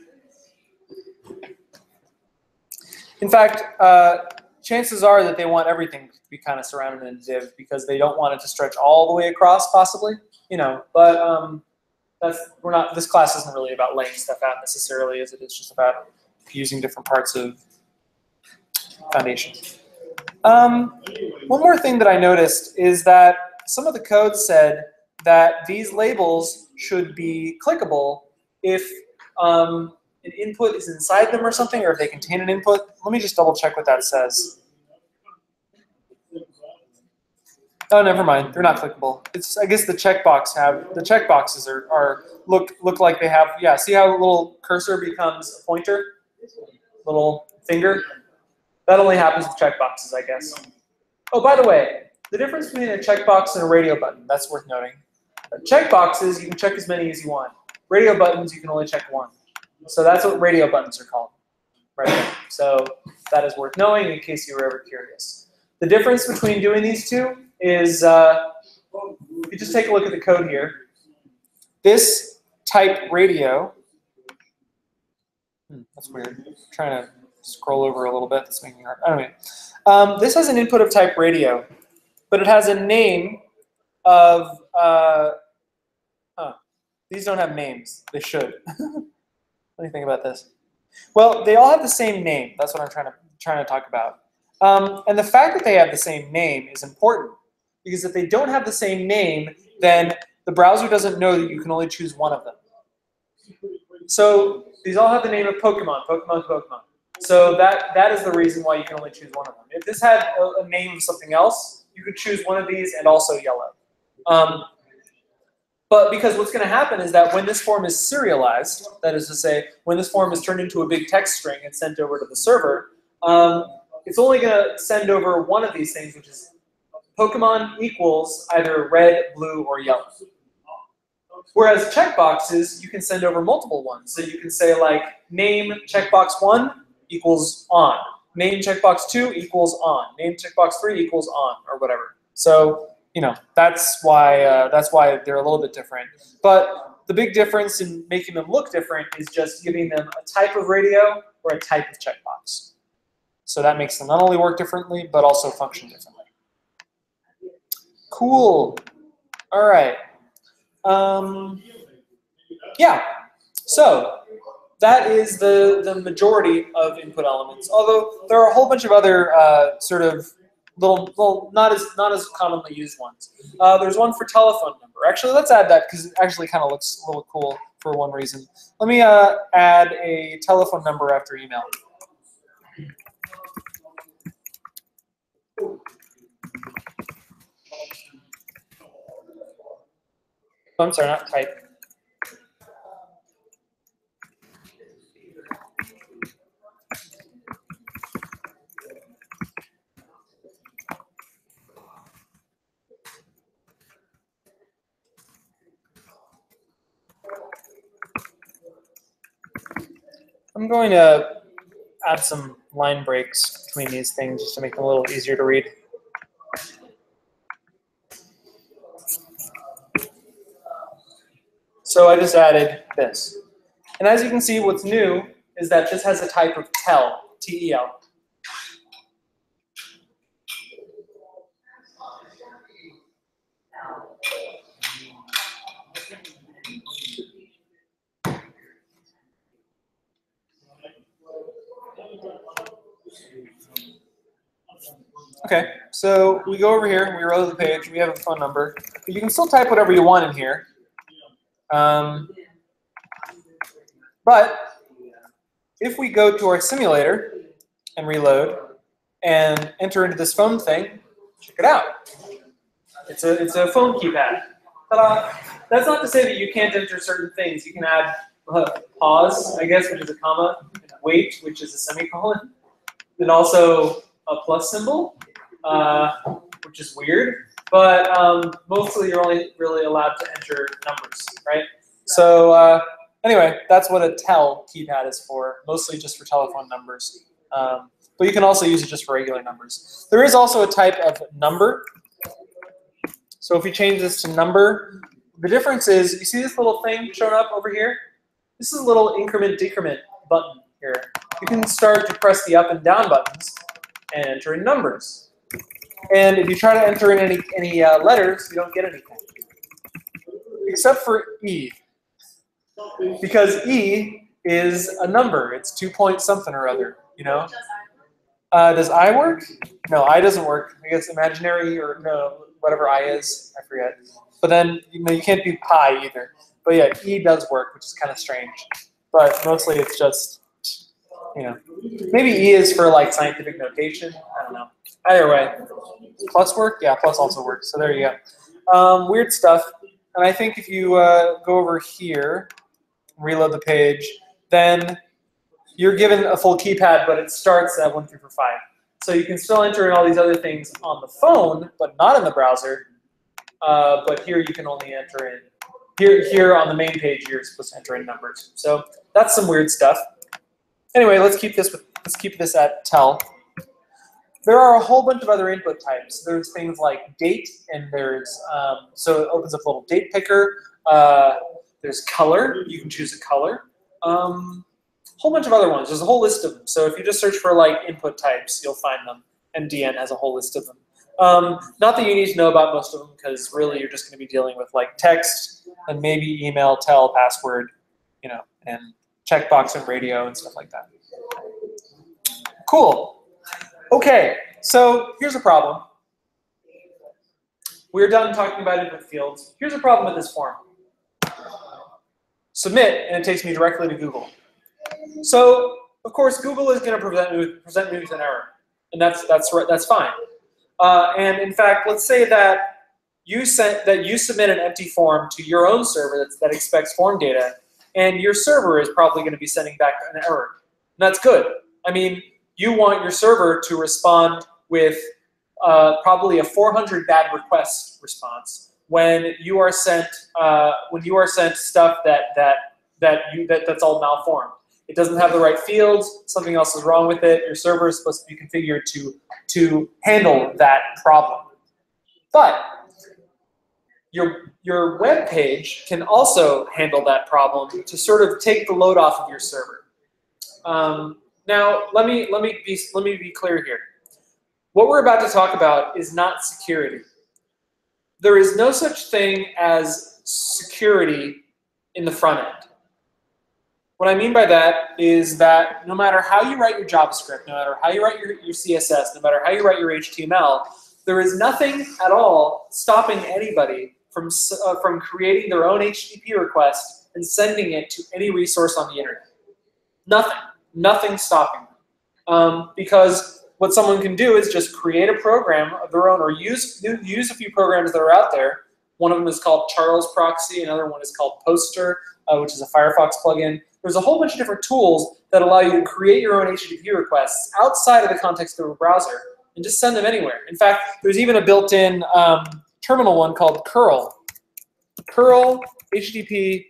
In fact, chances are that they want everything to be kind of surrounded in a div because they don't want it to stretch all the way across, possibly. You know, but this class isn't really about laying stuff out necessarily, as it is just about using different parts of Foundation. One more thing that I noticed is that some of the code said that these labels should be clickable if an input is inside them or something, or if they contain an input. Let me just double check what that says. Oh, never mind. They're not clickable. It's, I guess the checkboxes look like they have, yeah, see how a little cursor becomes a pointer? Little finger? That only happens with checkboxes, I guess. Oh, by the way, the difference between a checkbox and a radio button, that's worth noting. Checkboxes, you can check as many as you want. Radio buttons, you can only check one. So that's what radio buttons are called. Right. So that is worth knowing in case you were ever curious. The difference between doing these two is, if you just take a look at the code here, this type radio, that's weird. I'm trying to scroll over a little bit. That's making it hard. Anyway, this has an input of type radio, but it has a name of, these don't have names. They should. What do you think about this? Well, they all have the same name. That's what I'm trying to talk about. And the fact that they have the same name is important, because if they don't have the same name, then the browser doesn't know that you can only choose one of them. So these all have the name of Pokemon, Pokemon, Pokemon. So that is the reason why you can only choose one of them. If this had a name of something else, you could choose one of these and also yellow. But because what's going to happen is that when this form is serialized, that is to say, when this form is turned into a big text string and sent over to the server, it's only going to send over one of these things, which is Pokemon equals either red, blue, or yellow. Whereas checkboxes, you can send over multiple ones. So you can say like name checkbox 1 equals on, name checkbox 2 equals on, name checkbox 3 equals on, or whatever. So you know that's why they're a little bit different. But the big difference in making them look different is just giving them a type of radio or a type of checkbox. So that makes them not only work differently, but also function differently. Cool. All right. Yeah, so that is the majority of input elements. Although there are a whole bunch of other sort of little not as commonly used ones. There's one for telephone number. Actually, let's add that because it actually kind of looks a little cool for one reason. Let me add a telephone number after email. I'm sorry, not type. I'm going to add some line breaks between these things just to make them a little easier to read. So I just added this. And as you can see, what's new is that this has a type of tel, T-E-L. Okay, so we go over here and we reload the page. We have a phone number. But you can still type whatever you want in here. But if we go to our simulator and reload and enter into this phone thing, check it out. It's a phone keypad. Ta-da! That's not to say that you can't enter certain things. You can add pause, I guess, which is a comma, and wait, which is a semicolon, and also a plus symbol, which is weird. But mostly you're only really allowed to enter numbers, right? So anyway, that's what a tel keypad is for, mostly just for telephone numbers. But you can also use it just for regular numbers. There is also a type of number. So if we change this to number, the difference is, you see this little thing showing up over here? This is a little increment-decrement button here. You can start to press the up and down buttons and enter in numbers. And if you try to enter in any letters, you don't get anything. Except for E. Because E is a number. It's 2 point something or other, you know? Does I work? No, I doesn't work. I guess imaginary or no, whatever I is, I forget. But then you can't do pi either. But yeah, E does work, which is kind of strange. But mostly it's just, maybe E is for like scientific notation. I don't know. Either way, plus work? Yeah, plus also works. So there you go. Weird stuff. And I think if you go over here, reload the page, then you're given a full keypad, but it starts at 1 through 5. So you can still enter in all these other things on the phone, but not in the browser. But here you can only enter in, here on the main page, you're supposed to enter in numbers. So that's some weird stuff. Anyway, let's keep this at tel. There are a whole bunch of other input types. There's things like date, and there's, so it opens up a little date picker. There's color, you can choose a color. Whole bunch of other ones, there's a whole list of them. So if you just search for like input types, you'll find them. MDN has a whole list of them. Not that you need to know about most of them, because really you're just going to be dealing with like text and maybe email, tel, password, you know, and checkbox and radio and stuff like that. Cool. Okay, so here's a problem. We're done talking about input fields. Here's a problem with this form. Submit, and it takes me directly to Google. So, of course, Google is going to present me with an error, and that's fine. And in fact, let's say that you submit an empty form to your own server that expects form data, and your server is probably going to be sending back an error. And that's good. I mean, you want your server to respond with probably a 400 bad request response when you are sent stuff that's all malformed. It doesn't have the right fields. Something else is wrong with it. Your server is supposed to be configured to handle that problem. But your web page can also handle that problem to sort of take the load off of your server. Now, let me be clear here. What we're about to talk about is not security. There is no such thing as security in the front end. What I mean by that is that no matter how you write your JavaScript, no matter how you write your CSS, no matter how you write your HTML, there is nothing at all stopping anybody from creating their own HTTP request and sending it to any resource on the internet. Nothing stopping them. Because what someone can do is just create a program of their own, or use a few programs that are out there. One of them is called Charles Proxy. Another one is called Poster, which is a Firefox plugin. There's a whole bunch of different tools that allow you to create your own HTTP requests outside of the context of a browser and just send them anywhere. In fact, there's even a built-in terminal one called curl. Curl HTTPS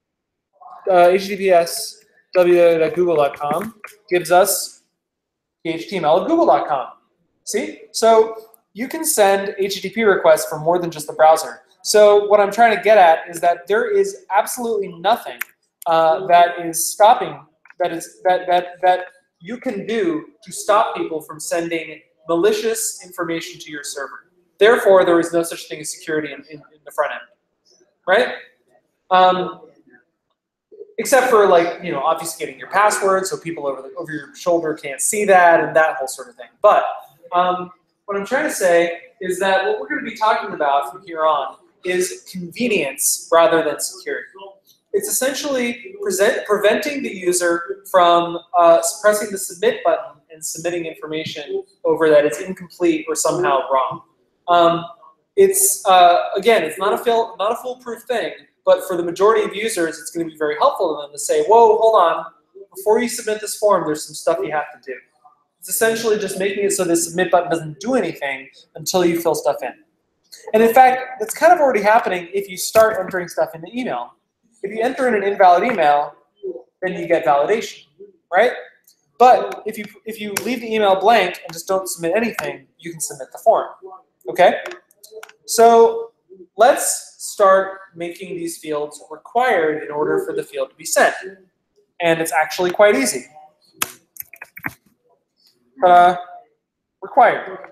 www.google.com gives us the HTML of google.com. See? So you can send HTTP requests from more than just the browser. So what I'm trying to get at is that there is absolutely nothing that you can do to stop people from sending malicious information to your server. Therefore, there is no such thing as security in the front end, right? Except for, like, you know, obfuscating your password so people over your shoulder can't see that and that whole sort of thing. But what I'm trying to say is that what we're going to be talking about from here on is convenience rather than security. It's essentially preventing the user from pressing the submit button and submitting information over that is incomplete or somehow wrong. Again, it's not a foolproof thing, but for the majority of users, it's going to be very helpful to them to say, whoa, hold on, before you submit this form, there's some stuff you have to do. It's essentially just making it so the submit button doesn't do anything until you fill stuff in. And in fact, that's kind of already happening if you start entering stuff in the email. If you enter in an invalid email, then you get validation, right? But if you leave the email blank and just don't submit anything, you can submit the form, okay? So let's start making these fields required in order for the field to be sent. And it's actually quite easy. Required.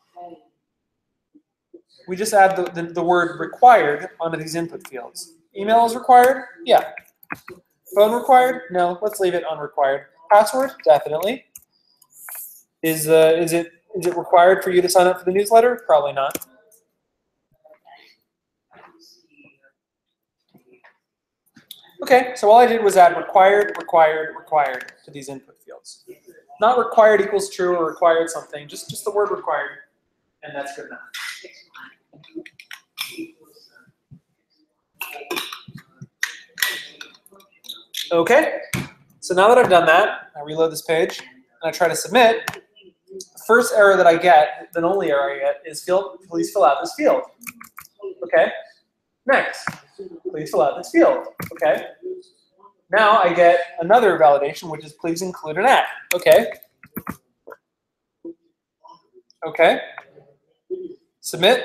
We just add the word required onto these input fields. Email is required? Yeah. Phone required? No. Let's leave it unrequired. Password? Definitely. Is it required for you to sign up for the newsletter? Probably not. Okay, so all I did was add required, required, required to these input fields. Not required equals true or required something, just the word required, and that's good enough. Okay, so now that I've done that, I reload this page, and I try to submit. The first error that I get, the only error I get, is please fill out this field. Okay, next, please fill out this field. Okay, now I get another validation, which is please include an at. Okay, okay, submit.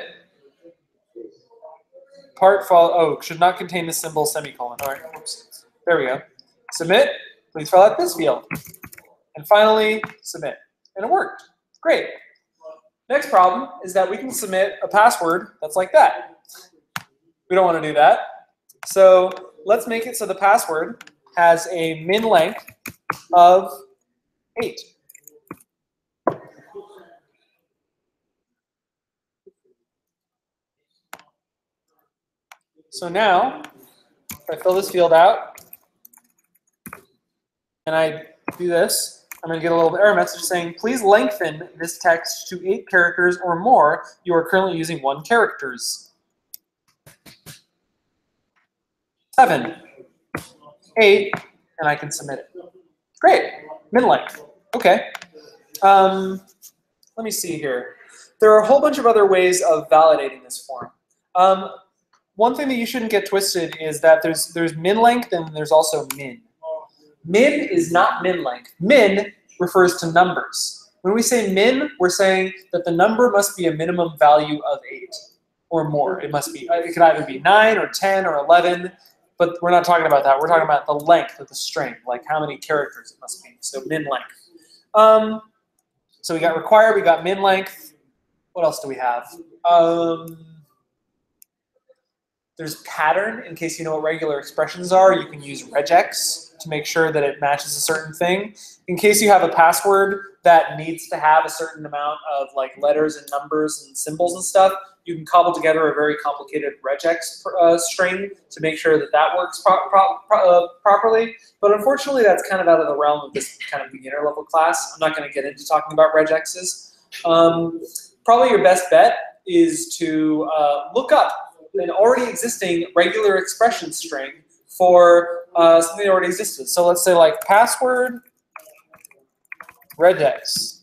Part follow. Oh, should not contain the symbol semicolon. All right, oops. There we go. Submit. Please fill out this field. And finally, submit. And it worked. Great. Next problem is that we can submit a password that's like that. We don't want to do that. So let's make it so the password has a min length of 8. So now, if I fill this field out, and I do this, I'm going to get a little error message saying, please lengthen this text to 8 characters or more. You are currently using 1 characters. 7, 8, and I can submit it. Great, min length. Okay. Let me see here. There are a whole bunch of other ways of validating this form. One thing that you shouldn't get twisted is that there's min length and there's also min. Min is not min length. Min refers to numbers. When we say min, we're saying that the number must be a minimum value of 8 or more. It must be. It could either be 9 or 10 or 11, but we're not talking about that. We're talking about the length of the string, like how many characters it must be. So min length. So we got required. We got min length. What else do we have? There's pattern. In case you know what regular expressions are, you can use regex to make sure that it matches a certain thing. In case you have a password that needs to have a certain amount of like letters and numbers and symbols and stuff, you can cobble together a very complicated regex string to make sure that that works properly. But unfortunately, that's kind of out of the realm of this kind of beginner level class. I'm not going to get into talking about regexes. Probably your best bet is to look up an already existing regular expression string for something that already existed. So let's say like password regex.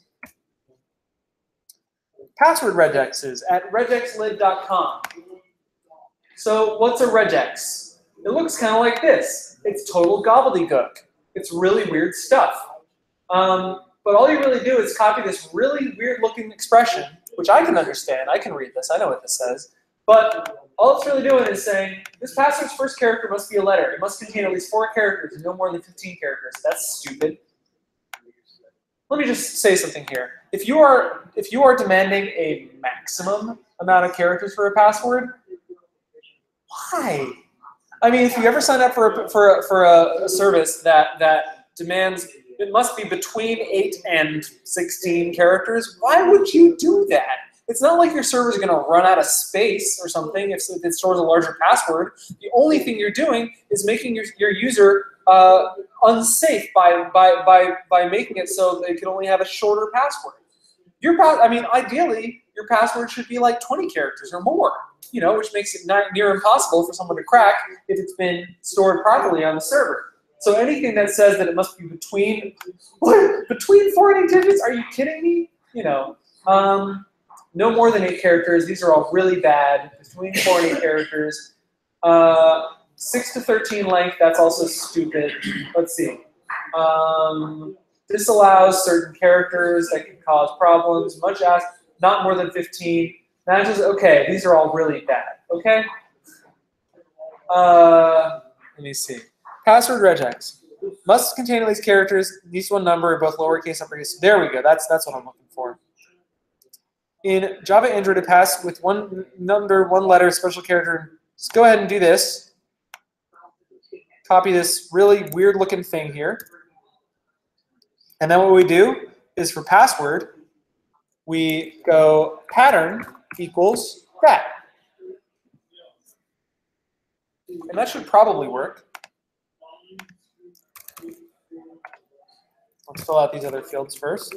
Password regexes at regexlib.com. So what's a regex? It looks kind of like this. It's total gobbledygook. It's really weird stuff. But all you really do is copy this really weird looking expression, which I can understand. I can read this. I know what this says. But all it's really doing is saying, this password's first character must be a letter. It must contain at least 4 characters and no more than 15 characters. That's stupid. Let me just say something here. If you are demanding a maximum amount of characters for a password, why? I mean, if you ever sign up for a service that demands it must be between 8 and 16 characters, why would you do that? It's not like your server is going to run out of space or something if it stores a larger password. The only thing you're doing is making your user unsafe by making it so they can only have a shorter password. Ideally, your password should be like 20 characters or more, which makes it near impossible for someone to crack if it's been stored properly on the server. So anything that says that it must be between 40 digits, are you kidding me? No more than 8 characters. These are all really bad. Between 4 and 8 characters. 6 to 13 length, that's also stupid. Let's see. This allows certain characters that can cause problems, much as not more than 15. Matches, okay, these are all really bad, okay? Let me see. Password regex. Must contain at least characters, at least one number, both lowercase and uppercase. There we go, that's what I'm looking for. In Java Android, to pass with one number, one letter, special character, just go ahead and do this. Copy this really weird looking thing here. And then what we do is for password, we go pattern equals that. And that should probably work. Let's fill out these other fields first.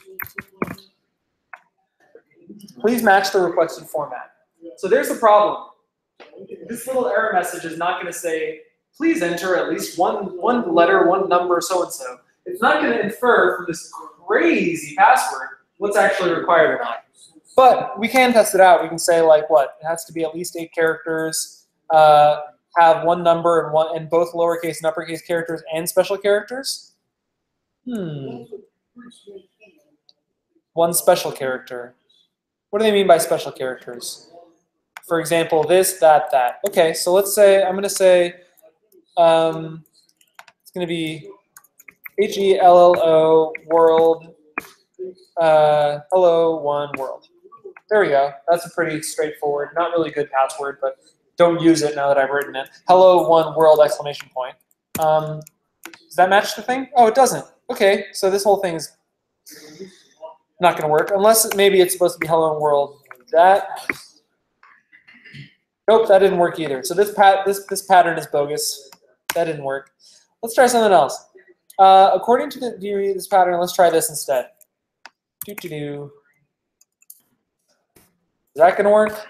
Please match the requested format. So there's the problem. This little error message is not going to say, please enter at least one letter, one number, so-and-so. It's not going to infer from this crazy password what's actually required or not. But we can test it out. We can say, like, what? It has to be at least 8 characters, have one number and both lowercase and uppercase characters and special characters. One special character. What do they mean by special characters? For example, this, that, that. Okay, so let's say, I'm going to say, it's going to be HELLO world, hello one world. There we go. That's a pretty straightforward, not really good password, but don't use it now that I've written it. Hello one world exclamation point. Does that match the thing? Oh, it doesn't. Okay, so this whole thing is not going to work unless maybe it's supposed to be hello world. Nope, that didn't work either. So this pattern is bogus. That didn't work. Let's try something else. According to this pattern, let's try this instead. Is that going to work?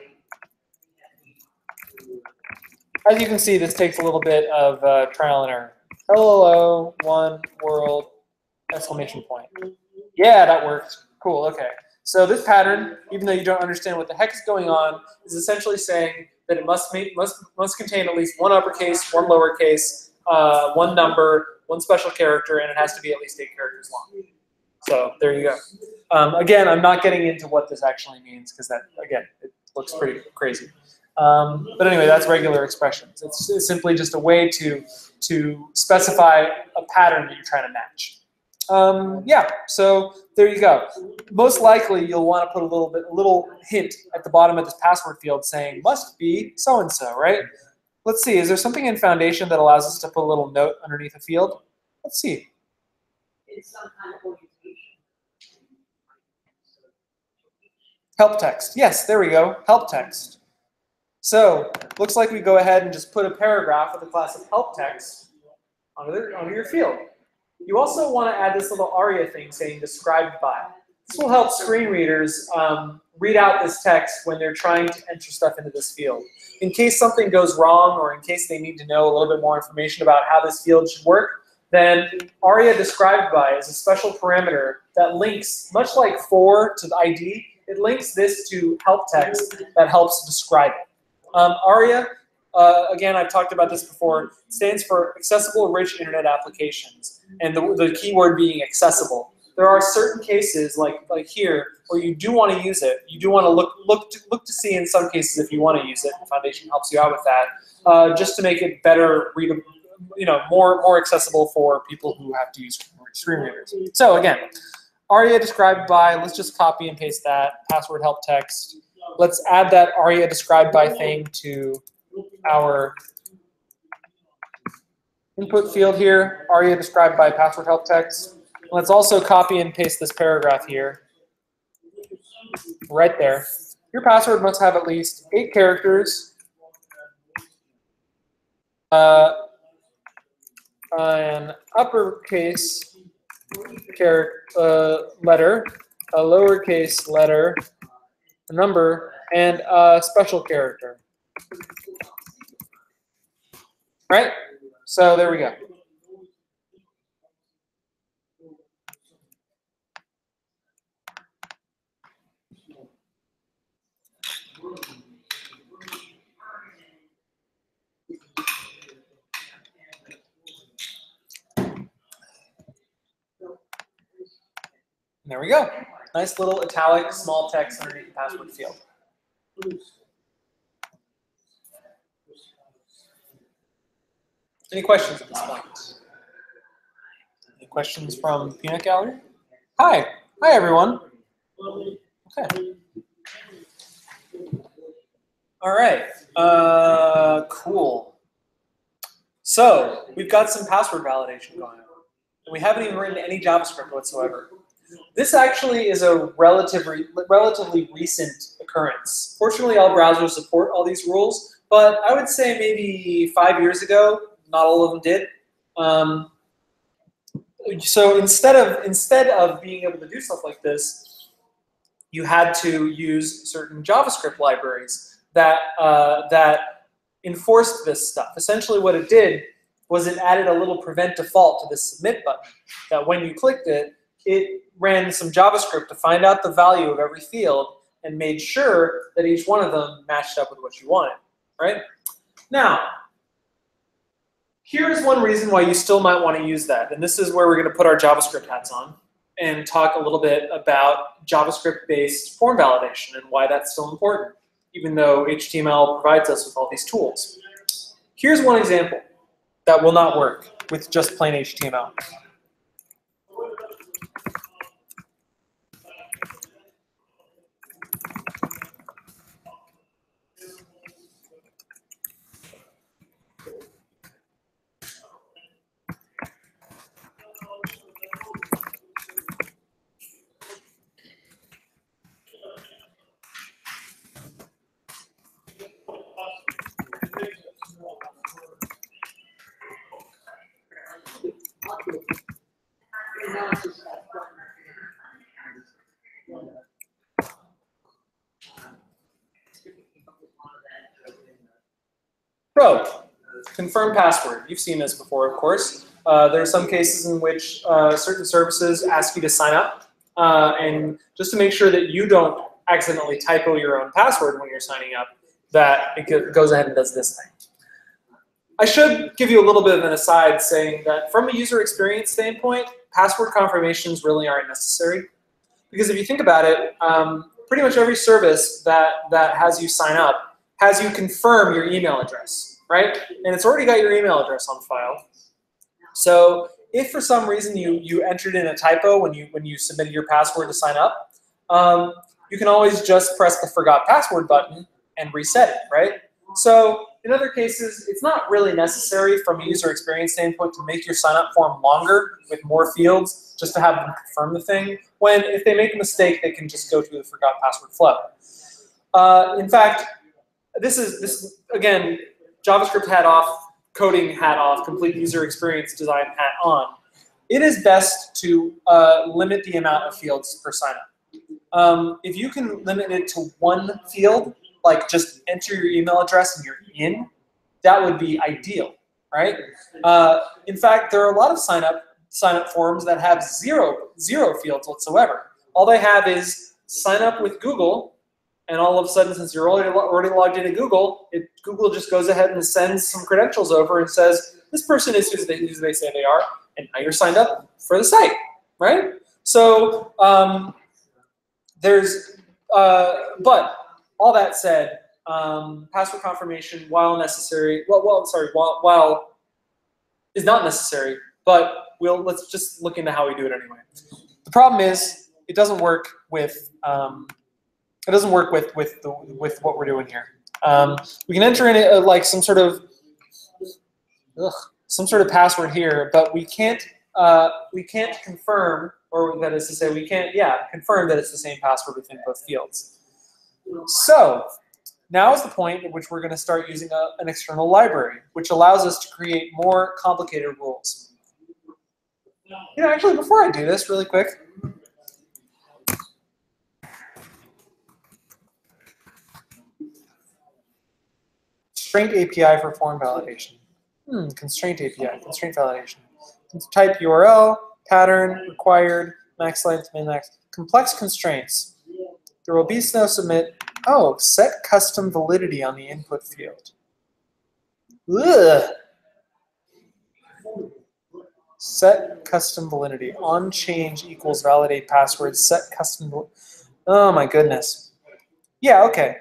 As you can see, this takes a little bit of trial and error. Hello, one world, exclamation point. Yeah, that worked. Cool, okay. So this pattern, even though you don't understand what the heck is going on, is essentially saying that it must contain at least one uppercase, one lowercase, one number, one special character, and it has to be at least 8 characters long. So there you go. Again, I'm not getting into what this actually means because that, again, it looks pretty crazy. But anyway, that's regular expressions. It's simply just a way to specify a pattern that you're trying to match. Yeah, so there you go. Most likely, you'll want to put a little hint at the bottom of this password field saying must be so and so, right? Let's see. Is there something in Foundation that allows us to put a little note underneath a field? Let's see. It's some kind of orientation. Help text. Yes, there we go. Help text. So looks like we go ahead and just put a paragraph with a class of help text onto your field. You also want to add this little ARIA thing saying described by. This will help screen readers read out this text when they're trying to enter stuff into this field. In case something goes wrong or in case they need to know a little bit more information about how this field should work, then ARIA described by is a special parameter that links, much like for to the ID, it links this to help text that helps describe it. ARIA, again, I've talked about this before, stands for Accessible Rich Internet Applications, and the keyword being accessible. There are certain cases, like here, where you do want to use it. You do want to look to see in some cases if you want to use it. Foundation helps you out with that, just to make it better readable, more accessible for people who have to use screen readers. So again, ARIA described by. Let's just copy and paste that password help text. Let's add that ARIA described by thing to our input field here, ARIA described by password help text. Let's also copy and paste this paragraph here, right there. Your password must have at least 8 characters, an uppercase letter, a lowercase letter, a number, and a special character. Right? So there we go. And there we go. Nice little italic small text underneath the password field. Any questions at this point? Any questions from Peanut Gallery? Hi. Hi, everyone. Okay. All right. Cool. So we've got some password validation going on. And we haven't even written any JavaScript whatsoever. This actually is a relatively recent occurrence. Fortunately, all browsers support all these rules, but I would say maybe 5 years ago, not all of them did. So instead of being able to do stuff like this, you had to use certain JavaScript libraries that enforced this stuff. Essentially, what it did was it added a little prevent default to the submit button. That when you clicked it, it ran some JavaScript to find out the value of every field and made sure that each one of them matched up with what you wanted, right? Now, here's one reason why you still might want to use that, and this is where we're going to put our JavaScript hats on and talk a little bit about JavaScript-based form validation and why that's still important, even though HTML provides us with all these tools. Here's one example that will not work with just plain HTML. Pro, confirm password. You've seen this before, of course. There are some cases in which certain services ask you to sign up, and just to make sure that you don't accidentally typo your own password when you're signing up, that it goes ahead and does this thing. I should give you a little bit of an aside saying that from a user experience standpoint, password confirmations really aren't necessary. Because if you think about it, pretty much every service that has you sign up has you confirm your email address, right? And it's already got your email address on file. So if for some reason you entered in a typo when you submitted your password to sign up, you can always just press the forgot password button and reset it, right? So in other cases, it's not really necessary from a user experience standpoint to make your sign-up form longer with more fields just to have them confirm the thing, when if they make a mistake, they can just go through the forgot password flow. In fact, this is again, JavaScript hat off, coding hat off, complete user experience design hat on. It is best to limit the amount of fields per sign-up. If you can limit it to one field, like just enter your email address and you're in, that would be ideal, right? In fact, there are a lot of sign-up forms that have zero fields whatsoever. All they have is sign up with Google, and all of a sudden, since you're already logged into Google, Google just goes ahead and sends some credentials over and says, this person is who they say they are, and now you're signed up for the site, right? So but all that said, password confirmation, while necessary, while is not necessary, but let's just look into how we do it anyway. The problem is it doesn't work with with what we're doing here. We can enter in like some sort of password here, but we can't confirm, or that is to say, we can't confirm that it's the same password within both fields. So now is the point at which we're going to start using an external library, which allows us to create more complicated rules. You know, actually, before I do this, really quick, constraint API for form validation. Constraint API, constraint validation. Type URL, pattern, required, max length, min max. Complex constraints. There will be no submit. Oh, set custom validity on the input field. Ugh. Set custom validity. On change equals validate password. Set custom. Oh my goodness. Yeah. Okay.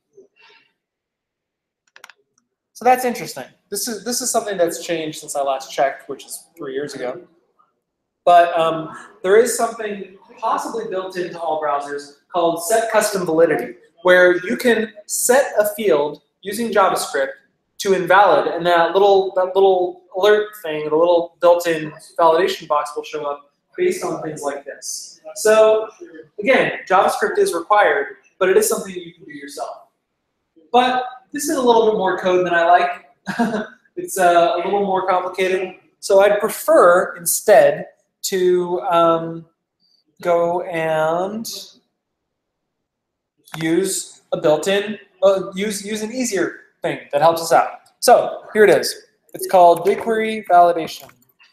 So that's interesting. This is something that's changed since I last checked, which is 3 years ago. But there is something possibly built into all browsers called set custom validity, where you can set a field using JavaScript to invalid, and that little alert thing, the little built-in validation box will show up based on things like this. So again, JavaScript is required, but it is something you can do yourself. But this is a little bit more code than I like. It's a little more complicated. So I'd prefer instead to go and use a built-in, use an easier thing that helps us out. So here it is. It's called jQuery Validation.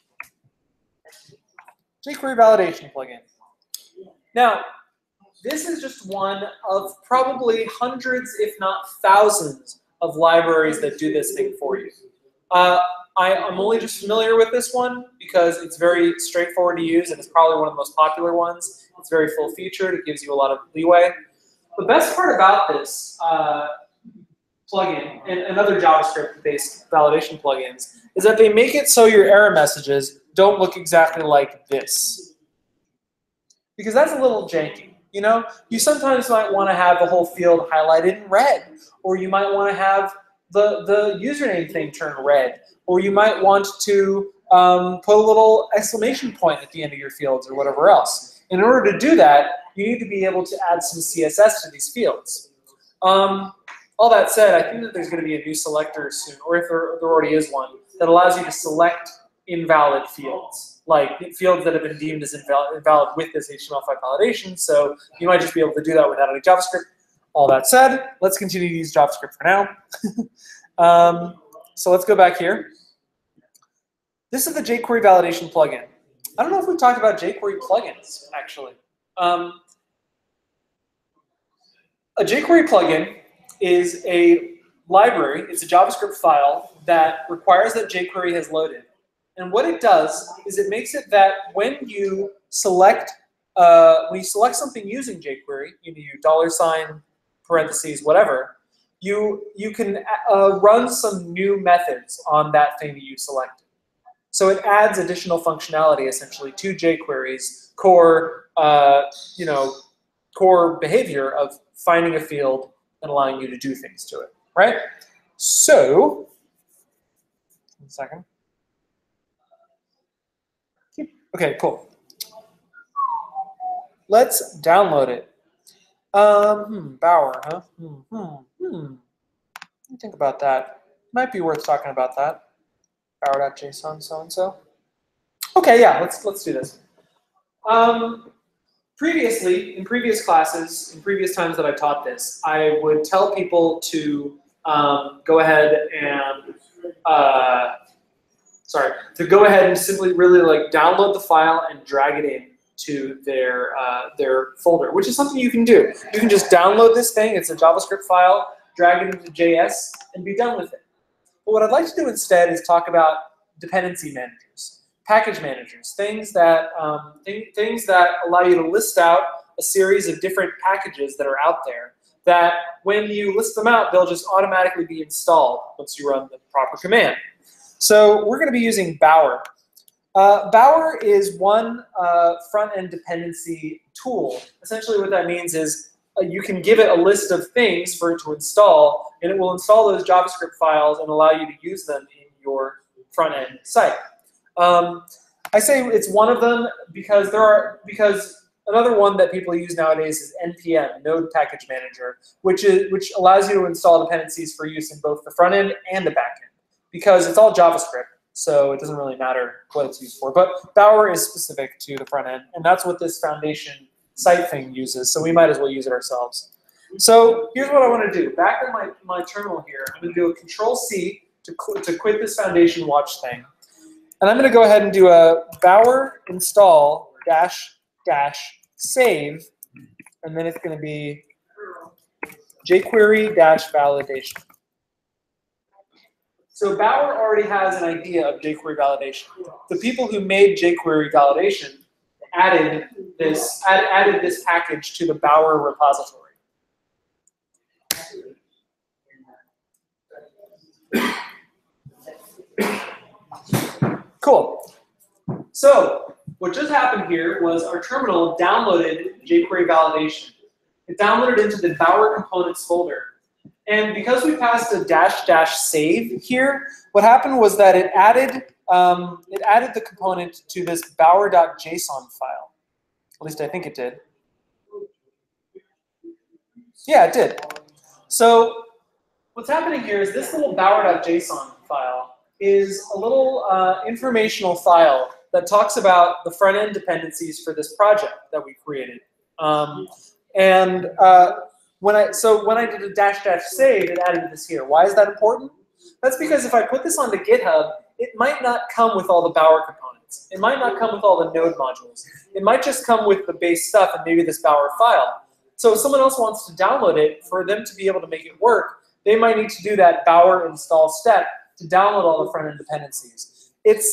jQuery Validation plugin. Now, this is just one of probably hundreds, if not thousands, of libraries that do this thing for you. I'm only just familiar with this one because it's very straightforward to use and it's probably one of the most popular ones. It's very full-featured. It gives you a lot of leeway. The best part about this plugin and other JavaScript-based validation plugins is that they make it so your error messages don't look exactly like this. Because that's a little janky. You know, you sometimes might want to have the whole field highlighted in red, or you might want to have the username thing turn red, or you might want to put a little exclamation point at the end of your fields or whatever else. In order to do that, you need to be able to add some CSS to these fields. All that said, I think that there's going to be a new selector soon, or if there already is one, that allows you to select invalid fields. like fields that have been deemed as invalid with this HTML5 validation. So you might just be able to do that without any JavaScript. All that said, let's continue to use JavaScript for now. So let's go back here. This is the jQuery validation plugin. I don't know if we've talked about jQuery plugins, actually. A jQuery plugin is a library, it's a JavaScript file that requires that jQuery has loaded. And what it does is it makes it that when you select something using jQuery, you $, parentheses, whatever, you can run some new methods on that thing that you selected. So it adds additional functionality essentially to jQuery's core, core behavior of finding a field and allowing you to do things to it, right? So, 1 second. Okay, cool. Let's download it. Bower, huh? Let me think about that. Might be worth talking about that. Bower.json, so-and-so. Okay, yeah, let's do this. Previously, in previous classes, in previous times that I taught this, I would tell people to go ahead and go ahead and simply really like download the file and drag it in to their folder, which is something you can do. You can just download this thing, it's a JavaScript file, drag it into JS, and be done with it. But what I'd like to do instead is talk about dependency managers, package managers, things that allow you to list out a series of different packages that are out there that when you list them out, they'll just automatically be installed once you run the proper command. So we're going to be using Bower. Bower is one front-end dependency tool. Essentially what that means is you can give it a list of things for it to install, and it will install those JavaScript files and allow you to use them in your front-end site. I say it's one of them because another one that people use nowadays is NPM, Node Package Manager, which allows you to install dependencies for use in both the front end and the back end, because it's all JavaScript, so it doesn't really matter what it's used for. But Bower is specific to the front end, and that's what this foundation site thing uses, so we might as well use it ourselves. So here's what I want to do. Back in my terminal here, I'm going to do a Control-C to quit this foundation watch thing. And I'm going to go ahead and do a Bower install -- save, and then it's going to be jQuery -validation. So Bower already has an idea of jQuery validation. The people who made jQuery validation added this package to the Bower repository. Cool. So what just happened here was our terminal downloaded jQuery validation. It downloaded into the Bower components folder. And because we passed a -- save here, what happened was that it added the component to this bower.json file. At least I think it did. Yeah, it did. So what's happening here is this little bower.json file is a little informational file that talks about the front-end dependencies for this project that we created. When I did a -- save, it added this here. Why is that important? That's because if I put this onto GitHub, it might not come with all the Bower components. It might not come with all the Node modules. It might just come with the base stuff and maybe this Bower file. So if someone else wants to download it, for them to be able to make it work, they might need to do that Bower install step to download all the front-end dependencies.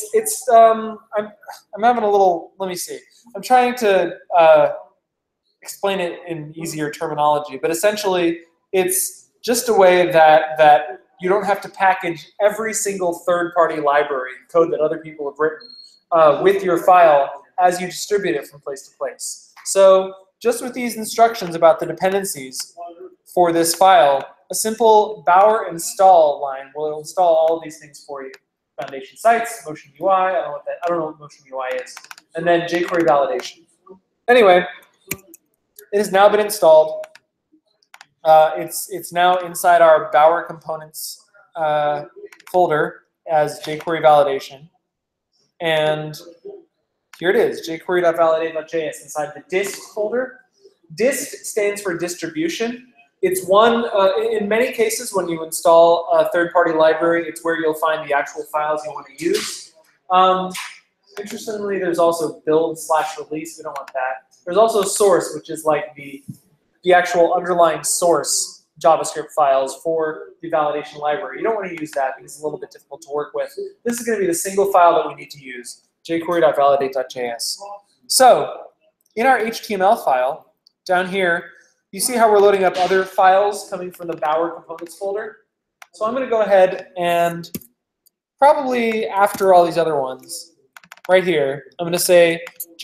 I'm having a little, let me see. I'm trying to explain it in easier terminology, but essentially it's just a way that you don't have to package every single third-party library code that other people have written with your file as you distribute it from place to place. So just with these instructions about the dependencies for this file, a simple Bower install line will install all of these things for you. Foundation sites, Motion UI, I don't know what Motion UI is, and then jQuery validation. Anyway, it has now been installed. It's now inside our Bower components folder as jQuery validation. And Here it is, jQuery.validate.js inside the dist folder. Dist stands for distribution. It's one, in many cases when you install a third-party library, it's where you'll find the actual files you want to use. Interestingly, there's also build/release, we don't want that. There's also source, which is like the actual underlying source JavaScript files for the validation library. You don't want to use that because it's a little bit difficult to work with. This is going to be the single file that we need to use, jQuery.validate.js. So, in our HTML file, down here, you see how we're loading up other files coming from the Bower components folder? So I'm going to go ahead and probably after all these other ones, right here, I'm going to say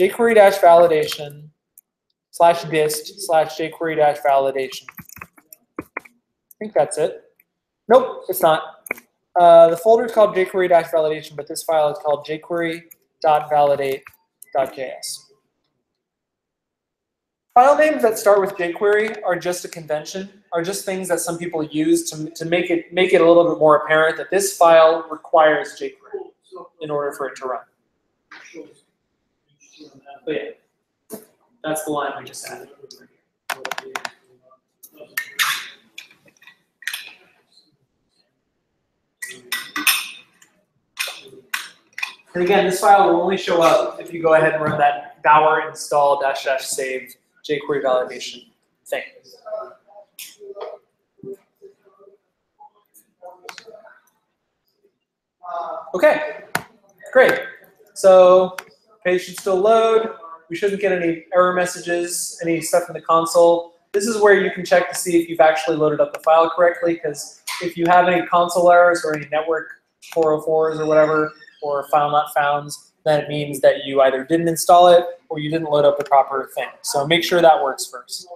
jQuery-validation/dist/jQuery-validation. I think that's it. Nope, it's not. The folder is called jQuery-validation, but this file is called jQuery.validate.js. File names that start with jQuery are just a convention, are just things that some people use to make it a little bit more apparent that this file requires jQuery in order for it to run. But yeah, that's the line we just added. And again, this file will only show up if you go ahead and run that Bower install -- save jQuery validation thing. Okay, great. So page should still load. We shouldn't get any error messages, any stuff in the console. This is where you can check to see if you've actually loaded up the file correctly, because if you have any console errors or any network 404s or whatever, or file not founds, then it means that you either didn't install it or you didn't load up the proper thing. So make sure that works first.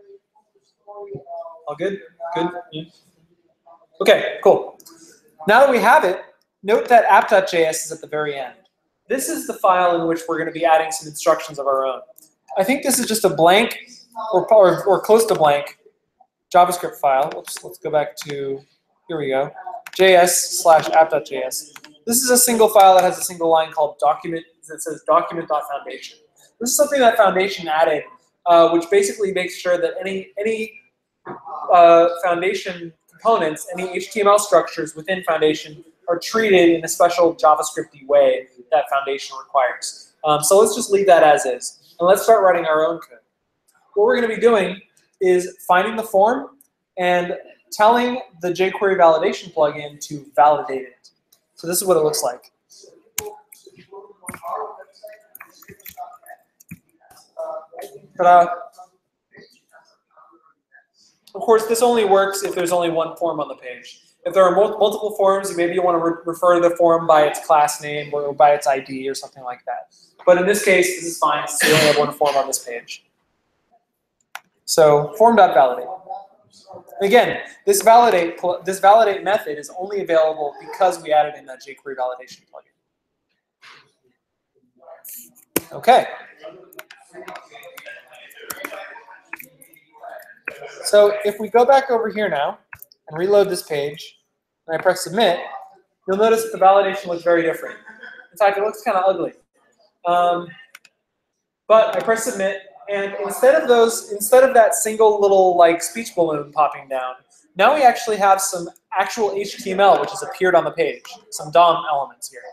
All good? Good? Yeah. Okay, cool. Now that we have it, note that app.js is at the very end. This is the file in which we're going to be adding some instructions of our own. I think this is just a blank or close to blank JavaScript file. Oops, let's go back to, here we go, js/app.js. This is a single file that has a single line called document that says document.foundation. This is something that Foundation added, which basically makes sure that any Foundation components, any HTML structures within Foundation are treated in a special JavaScript-y way that Foundation requires. So let's just leave that as is, and let's start writing our own code. What we're going to be doing is finding the form and telling the jQuery validation plugin to validate it. So this is what it looks like. Ta-da. Of course, this only works if there's only one form on the page. If there are multiple forms, maybe you want to refer to the form by its class name or by its ID or something like that. But in this case, this is fine since we only have one form on this page. So form.validate. Again, this validate method is only available because we added in that jQuery validation plugin. Okay. So if we go back over here now and reload this page, and I press submit, you'll notice that the validation looks very different. In fact, it looks kind of ugly. But I press submit, and instead of that single little like speech balloon popping down, now we actually have some actual HTML which has appeared on the page, some DOM elements here.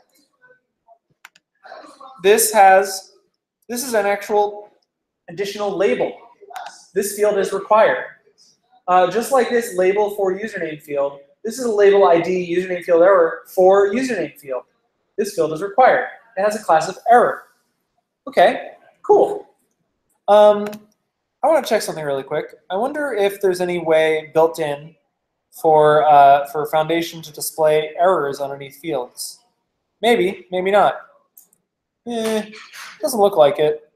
This is an actual additional label. This field is required. Just like this label for username field, this is a label ID username field error for username field. This field is required. It has a class of error. Okay, cool. I want to check something really quick. I wonder if there's any way built in for Foundation to display errors underneath fields. Maybe, maybe not. Doesn't look like it.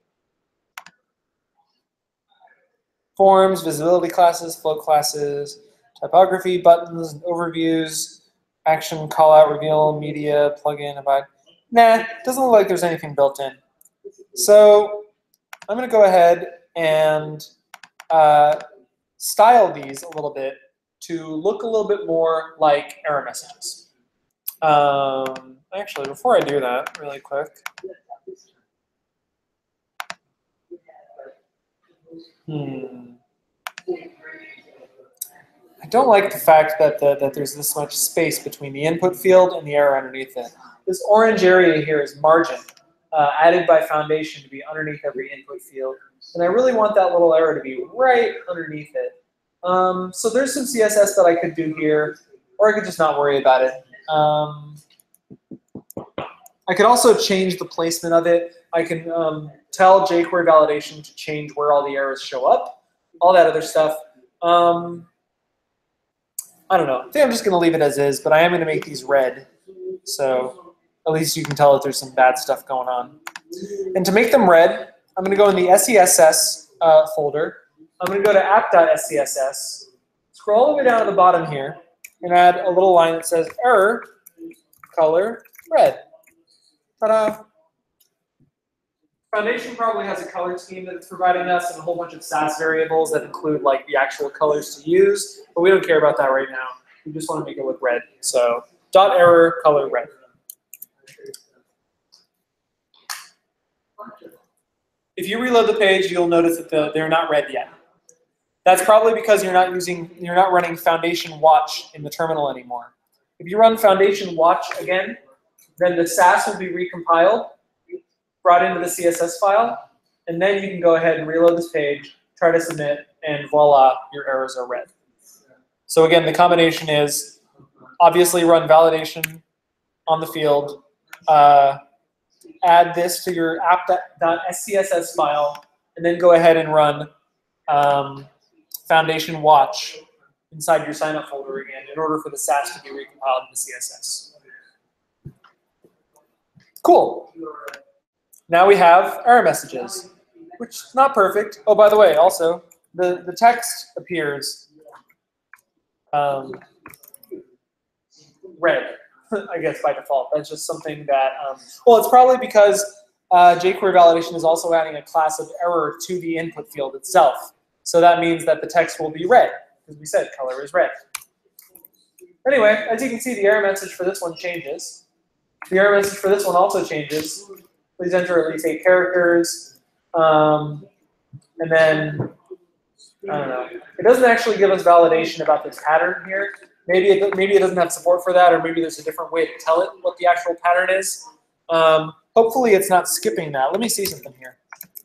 Forms, visibility classes, float classes, typography, buttons, overviews, action, callout, reveal, media, plugin, abide. Nah, doesn't look like there's anything built in. So I'm going to go ahead and style these a little bit to look a little bit more like error messages. Actually, before I do that, really quick, I don't like the fact that that there's this much space between the input field and the error underneath it. This orange area here is margin, added by Foundation to be underneath every input field. And I really want that little error to be right underneath it. So there's some CSS that I could do here, or I could just not worry about it. I could also change the placement of it. I can tell jQuery validation to change where all the errors show up, all that other stuff. I don't know. I think I'm just going to leave it as is, but I am going to make these red. So at least you can tell that there's some bad stuff going on. And to make them red, I'm going to go in the SESS folder. I'm going to go to app.scss, scroll all the way down to the bottom here, and add a little line that says error color red. Ta-da! Foundation probably has a color scheme that it's providing us and a whole bunch of Sass variables that include like the actual colors to use, but we don't care about that right now. We just want to make it look red. So .error color red. If you reload the page, you'll notice that they're not red yet. That's probably because you're not running Foundation Watch in the terminal anymore. If you run Foundation Watch again, then the Sass will be recompiled, brought into the CSS file, and then you can go ahead and reload this page, try to submit, and voila, your errors are red. So again, the combination is obviously run validation on the field, add this to your app.scss file, and then go ahead and run Foundation Watch inside your signup folder again in order for the Sass to be recompiled into CSS. Cool. Now we have error messages, which is not perfect. Oh, by the way, also, the text appears red, I guess, by default. That's just something that, well, it's probably because jQuery validation is also adding a class of error to the input field itself. So that means that the text will be red, because we said color is red. Anyway, as you can see, the error message for this one changes. The error message for this one also changes. Please enter at least 8 characters. And then, I don't know. It doesn't actually give us validation about this pattern here. Maybe it doesn't have support for that, or maybe there's a different way to tell it what the actual pattern is. Hopefully it's not skipping that. Let me see something here.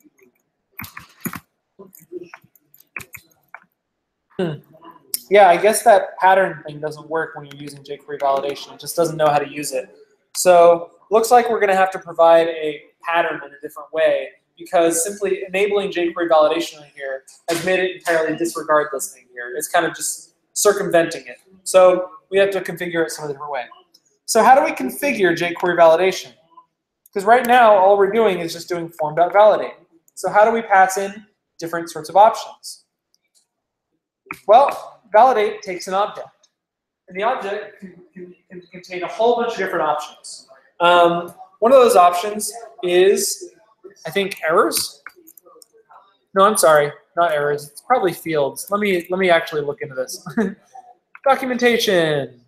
Yeah, I guess that pattern thing doesn't work when you're using jQuery validation. It just doesn't know how to use it. So looks like we're going to have to provide a pattern in a different way, because simply enabling jQuery validation in here has made it entirely disregard this thing here. It's kind of just circumventing it. So we have to configure it some different way. So how do we configure jQuery validation? Because right now, all we're doing is just doing form.validate. So how do we pass in different sorts of options? Well, validate takes an object. And the object can contain a whole bunch of different options. One of those options is, I think, errors. No, I'm sorry, not errors. It's probably fields. Let me actually look into this. Documentation.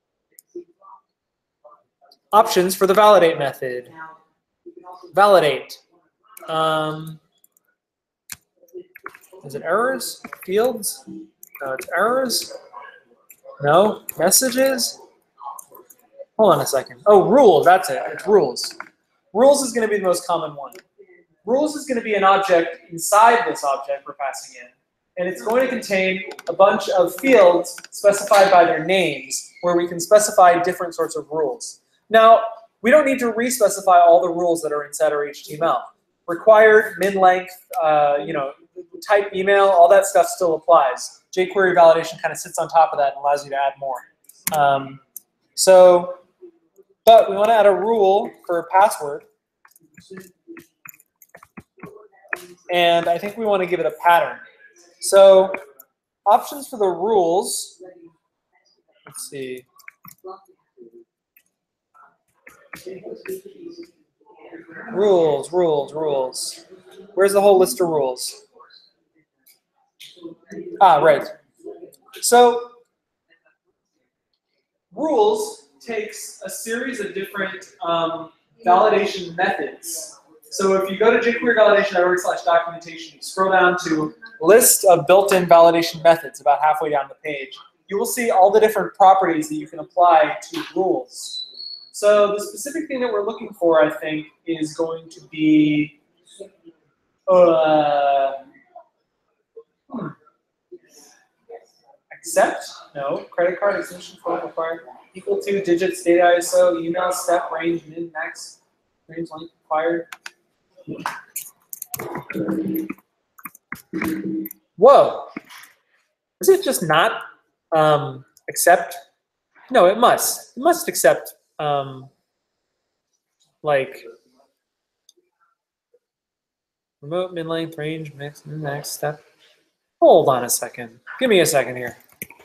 Options for the validate method. Validate. Is it errors? Fields? No, it's errors. No, messages. Hold on a second. Oh, rules. That's it. It's rules. Rules is going to be the most common one. Rules is going to be an object inside this object we're passing in, and it's going to contain a bunch of fields specified by their names, where we can specify different sorts of rules. Now, we don't need to re-specify all the rules that are inside our HTML. Required, min-length, type email, all that stuff still applies. jQuery validation kind of sits on top of that and allows you to add more. But we want to add a rule for a password. And I think we want to give it a pattern. So options for the rules, let's see. Rules. Where's the whole list of rules? Ah, right. So rules takes a series of different validation methods So if you go to jQueryvalidation.org/documentation, scroll down to list of built-in validation methods about halfway down the page, you will see all the different properties that you can apply to rules. So the specific thing that we're looking for, I think, is going to be accept, no, credit card exemption for required, equal to digits, data ISO, email, step, range, min, max, range, length required. Whoa, is it just not accept? No, it must. It must accept like remote, min, length, range, mix, min, max, step. Hold on a second. Give me a second here.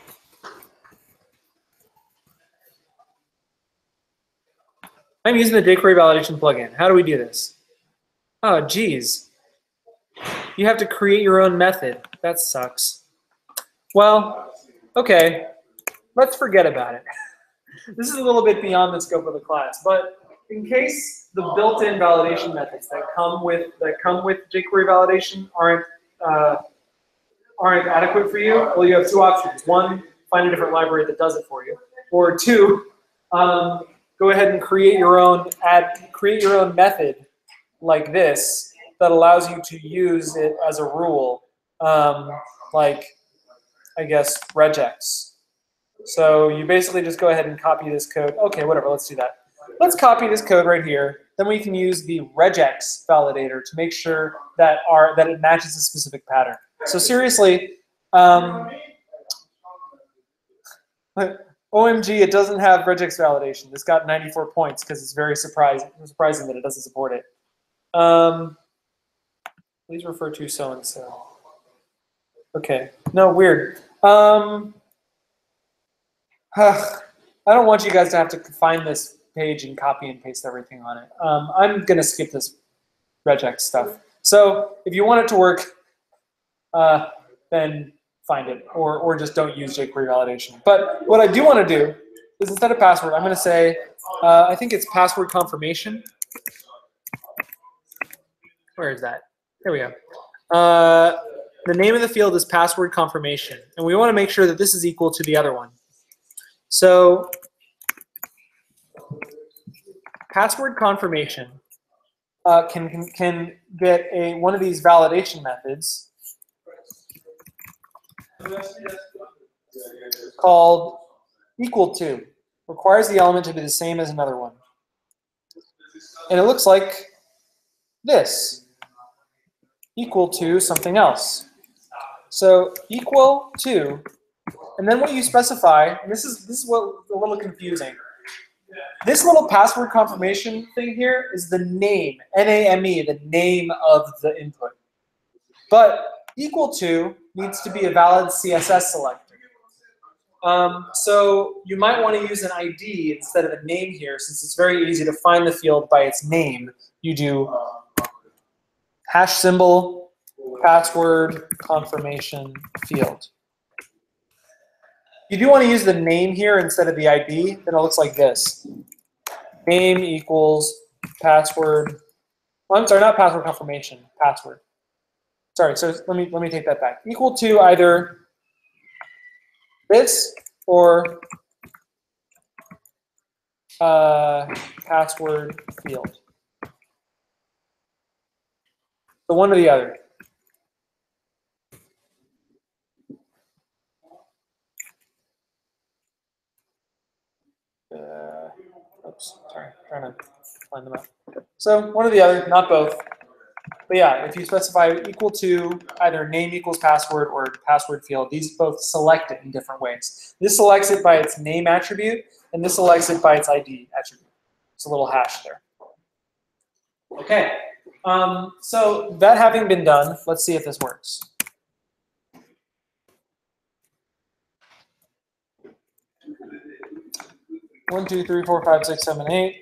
I'm using the jQuery validation plugin. How do we do this? Oh, geez. You have to create your own method. That sucks. Well, okay. Let's forget about it. This is a little bit beyond the scope of the class, but in case the built-in validation methods that come with jQuery validation aren't adequate for you, well, you have two options. One, find a different library that does it for you, or two, go ahead and create your own method like this that allows you to use it as a rule, like I guess regex. So you basically just go ahead and copy this code. Okay, whatever, let's do that. Let's copy this code right here. Then we can use the regex validator to make sure that it matches a specific pattern. So seriously, OMG, it doesn't have regex validation. This got 94 points because it's very surprising that it doesn't support it. Please refer to so-and-so. Okay, no, weird. I don't want you guys to have to find this page and copy and paste everything on it. I'm going to skip this regex stuff. So if you want it to work, then find it, or just don't use jQuery validation. But what I do want to do is instead of password, I'm going to say, I think it's password confirmation. Where is that? There we go. The name of the field is password confirmation, and we want to make sure that this is equal to the other one. So password confirmation can get one of these validation methods called equal to. Requires the element to be the same as another one. And it looks like this. Equal to something else. So equal to, and then what you specify, and this is what a little confusing. This little password confirmation thing here is the name, N-A-M-E, the name of the input. But equal to needs to be a valid CSS selector. So you might want to use an ID instead of a name here, since it's very easy to find the field by its name. You do hash symbol, password confirmation field. You do want to use the name here instead of the ID, then it looks like this. Name equals password. Well, I'm sorry, not password confirmation, password. Sorry, so let me take that back. Equal to either this or password field. So one or the other. Oops, sorry, trying to line them up. So one or the other, not both. But yeah, if you specify equal to either name equals password or password field, these both select it in different ways. This selects it by its name attribute, and this selects it by its ID attribute. It's a little hash there. Okay, so that having been done, let's see if this works. One, two, three, four, five, six, seven, 8.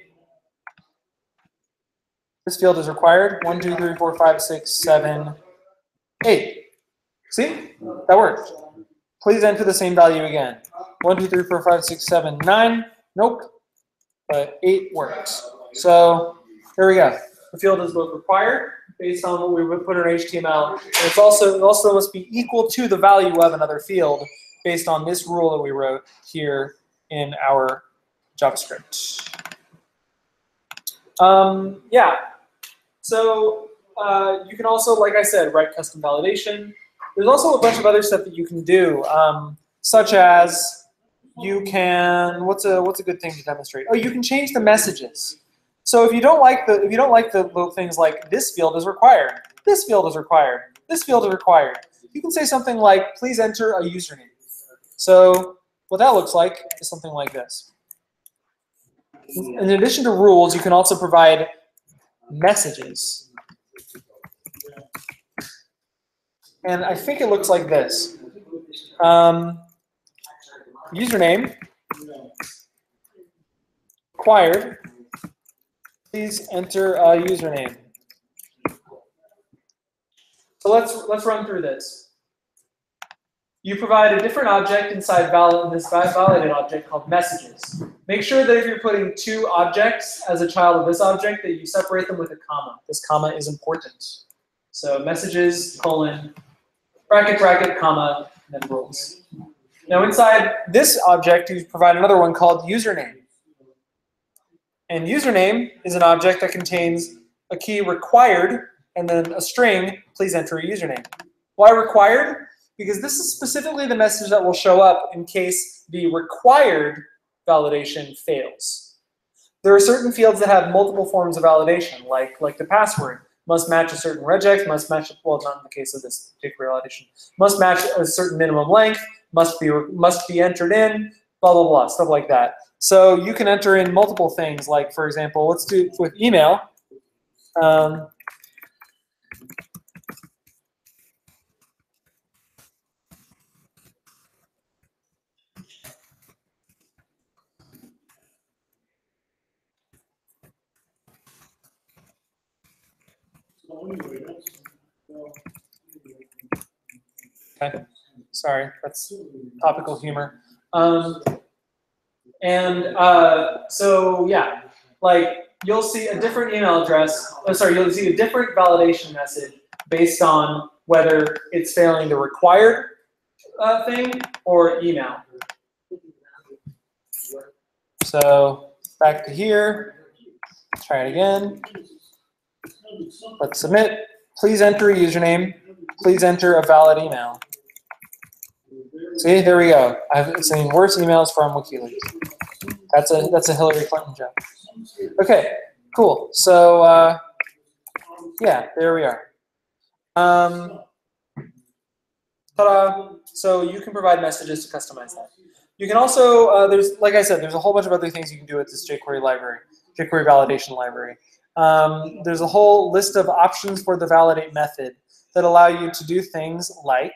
This field is required. 1, 2, 3, 4, 5, 6, 7, 8. See? That worked. Please enter the same value again. 1, 2, 3, 4, 5, 6, 7, 9. Nope. But 8 works. So here we go. the field is both required based on what we would put in our HTML, and it also must be equal to the value of another field based on this rule that we wrote here in our JavaScript. Yeah, so you can also, like I said, write custom validation. There's also a bunch of other stuff that you can do, such as you can, what's a good thing to demonstrate? Oh, you can change the messages. So if you don't like the little things like this field is required, this field is required, this field is required, you can say something like, please enter a username. So what that looks like is something like this. In addition to rules, you can also provide messages. And I think it looks like this. Username required. Please enter a username. So let's run through this. You provide a different object inside this validated object called messages. Make sure that if you're putting two objects as a child of this object, that you separate them with a comma. This comma is important. So messages, colon, bracket, bracket, comma, and then rules. Now inside this object, you provide another one called username. And username is an object that contains a key required and then a string, please enter a username. Why required? Because this is specifically the message that will show up in case the required validation fails. There are certain fields that have multiple forms of validation, like the password. Must match a certain regex, must match, well, not in the case of this particular validation. Must match a certain minimum length, must be entered in, blah, blah, blah, stuff like that. So you can enter in multiple things, like, for example, let's do with email. Okay, sorry, that's topical humor. So yeah, like you'll see a different email address. Oh, sorry, you'll see a different validation message based on whether it's failing the required thing or email. So back to here. Try it again. Let's submit. Please enter a username. Please enter a valid email. See, there we go. I've seen worse emails from WikiLeaks. That's a Hillary Clinton joke. Okay, cool. So yeah, there we are. Ta-da! So you can provide messages to customize that. You can also like I said, there's a whole bunch of other things you can do with this jQuery library, jQuery validation library. There's a whole list of options for the validate method that allow you to do things like,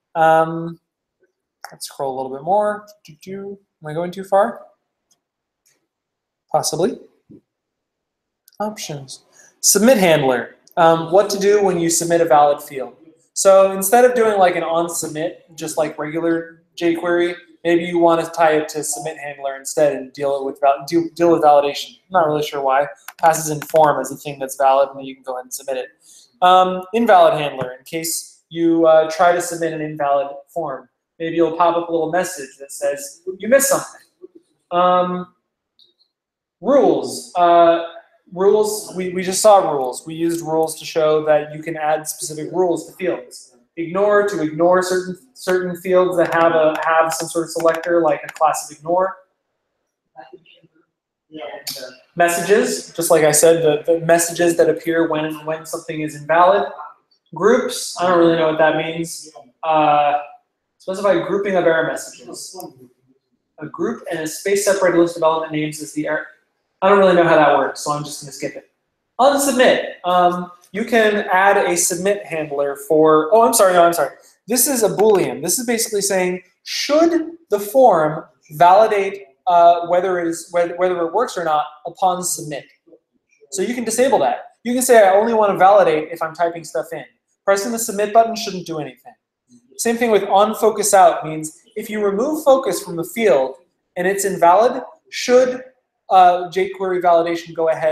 let's scroll a little bit more. Am I going too far? Possibly. Options. Submit handler. What to do when you submit a valid field. So instead of doing like an onSubmit, just like regular jQuery, maybe you want to tie it to submit handler instead and deal with validation. I'm not really sure why. Passes in form as a thing that's valid, and then you can go ahead and submit it. Invalid handler, in case you try to submit an invalid form. Maybe you'll pop up a little message that says, you missed something. Rules. Rules, we just saw rules. We used rules to show that you can add specific rules to fields. Ignore, to ignore certain fields that have some sort of selector, like a class of ignore. Messages, just like I said, the messages that appear when something is invalid. Groups, I don't really know what that means. Specify grouping of error messages. A group and a space-separated list of element names is the error. I don't really know how that works, so I'm just going to skip it. On submit, you can add a submit handler for, oh, I'm sorry. This is a Boolean. This is basically saying, should the form validate whether it works or not upon submit. So you can disable that. You can say, I only want to validate if I'm typing stuff in. Pressing the submit button shouldn't do anything. Same thing with on focus out means if you remove focus from the field and it's invalid, should jQuery validation go ahead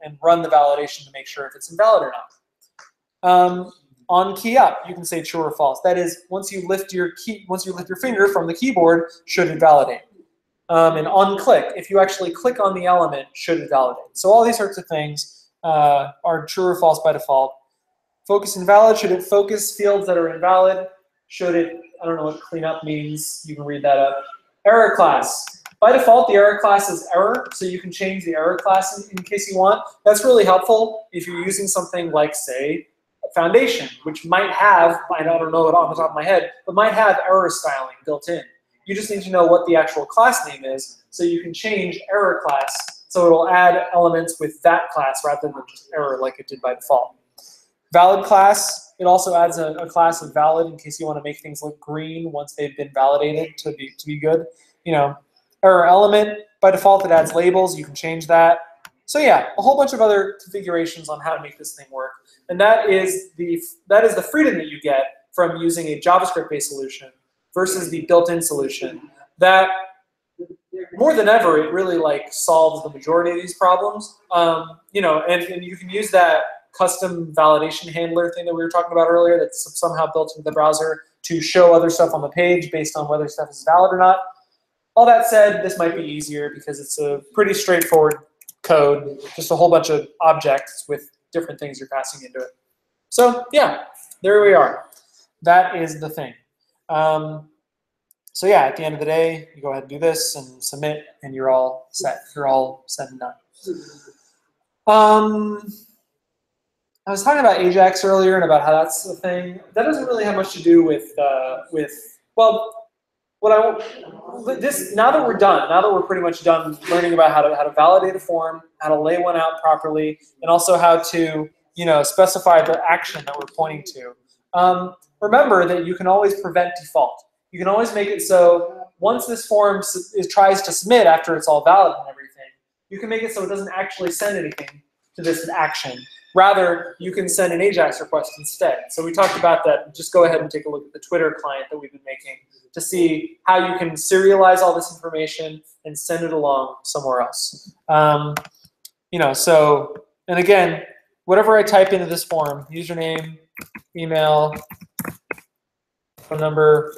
and run the validation to make sure if it's invalid or not. On key up, you can say true or false. That is, once you lift your finger from the keyboard, should it validate? And on click, if you actually click on the element, should it validate? So all these sorts of things are true or false by default. Focus invalid, should it focus fields that are invalid? Should it, I don't know what cleanup means, you can read that up. Error class. By default, the error class is error, so you can change the error class in case you want. That's really helpful if you're using something like, say, Foundation, which might have, I don't know it off the top of my head, but might have error styling built in. You just need to know what the actual class name is, so you can change error class, so it'll add elements with that class rather than just error like it did by default. Valid class, it also adds a class of valid in case you want to make things look green once they've been validated to be good. You know, error element, by default it adds labels, you can change that. So yeah, a whole bunch of other configurations on how to make this thing work. And that is the freedom that you get from using a JavaScript-based solution versus the built-in solution. That, more than ever, it really like solves the majority of these problems. You know, and you can use that custom validation handler thing that we were talking about earlier that's somehow built into the browser to show other stuff on the page based on whether stuff is valid or not. All that said, this might be easier because it's a pretty straightforward code, just a whole bunch of objects with different things you're passing into it. So yeah, there we are. That is the thing. So yeah, at the end of the day, you go ahead and do this and submit, and you're all set. You're all said and done. I was talking about Ajax earlier and about how that's the thing. That doesn't really have much to do with well, now that we're done, now that we're pretty much done learning about how to validate a form, how to lay one out properly, and also how to, you know, specify the action that we're pointing to. Remember that you can always prevent default. You can always make it so once this form tries to submit after it's all valid and everything, you can make it so it doesn't actually send anything to this action. Rather, you can send an Ajax request instead. So we talked about that. Just go ahead and take a look at the Twitter client that we've been making to see how you can serialize all this information and send it along somewhere else. You know, so, and again, whatever I type into this form, username, email, phone number,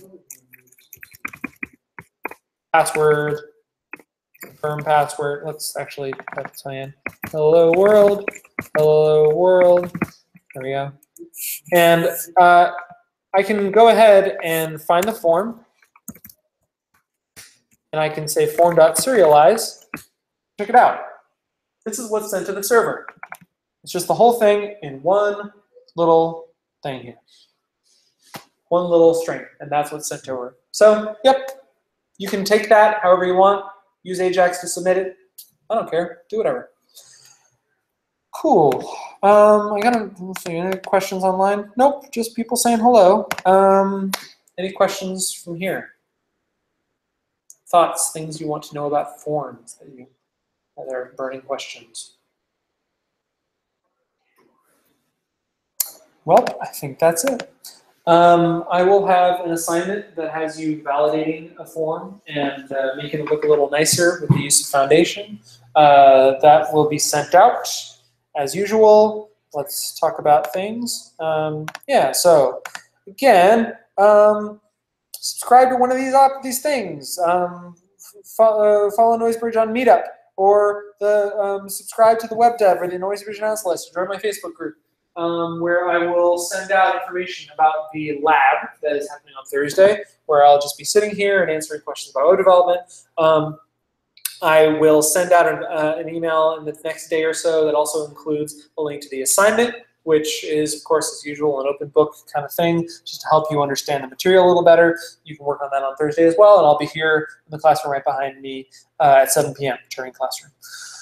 password, confirm password. Let's actually type this in. Hello world. Hello world. There we go. And I can go ahead and find the form. And I can say form.serialize. Check it out. This is what's sent to the server. It's just the whole thing in one little thing here. One little string, and that's what's sent over. So, yep, you can take that however you want. Use Ajax to submit it. I don't care. Do whatever. Cool. Let's see, any questions online? Nope, just people saying hello. Any questions from here? Thoughts, things you want to know about forms that are burning questions? Well, I think that's it. I will have an assignment that has you validating a form and making it look a little nicer with the use of Foundation. That will be sent out as usual. Let's talk about things. Yeah, so again, subscribe to one of these things. Follow Noisebridge on Meetup, or subscribe to the web dev or the Noisebridge announced list, or join my Facebook group. Where I will send out information about the lab that is happening on Thursday, where I'll just be sitting here and answering questions about web development. I will send out an email in the next day or so that also includes a link to the assignment, which is, of course, as usual, an open book kind of thing, just to help you understand the material a little better. You can work on that on Thursday as well, and I'll be here in the classroom right behind me at 7 p.m., Turing Classroom.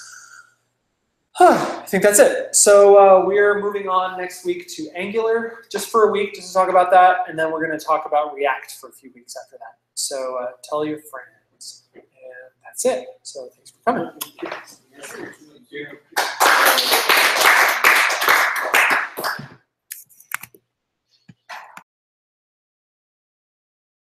I think that's it. So we're moving on next week to Angular, just for a week, just to talk about that, and then we're going to talk about React for a few weeks after that. So tell your friends, and that's it. So thanks for coming. Thank you.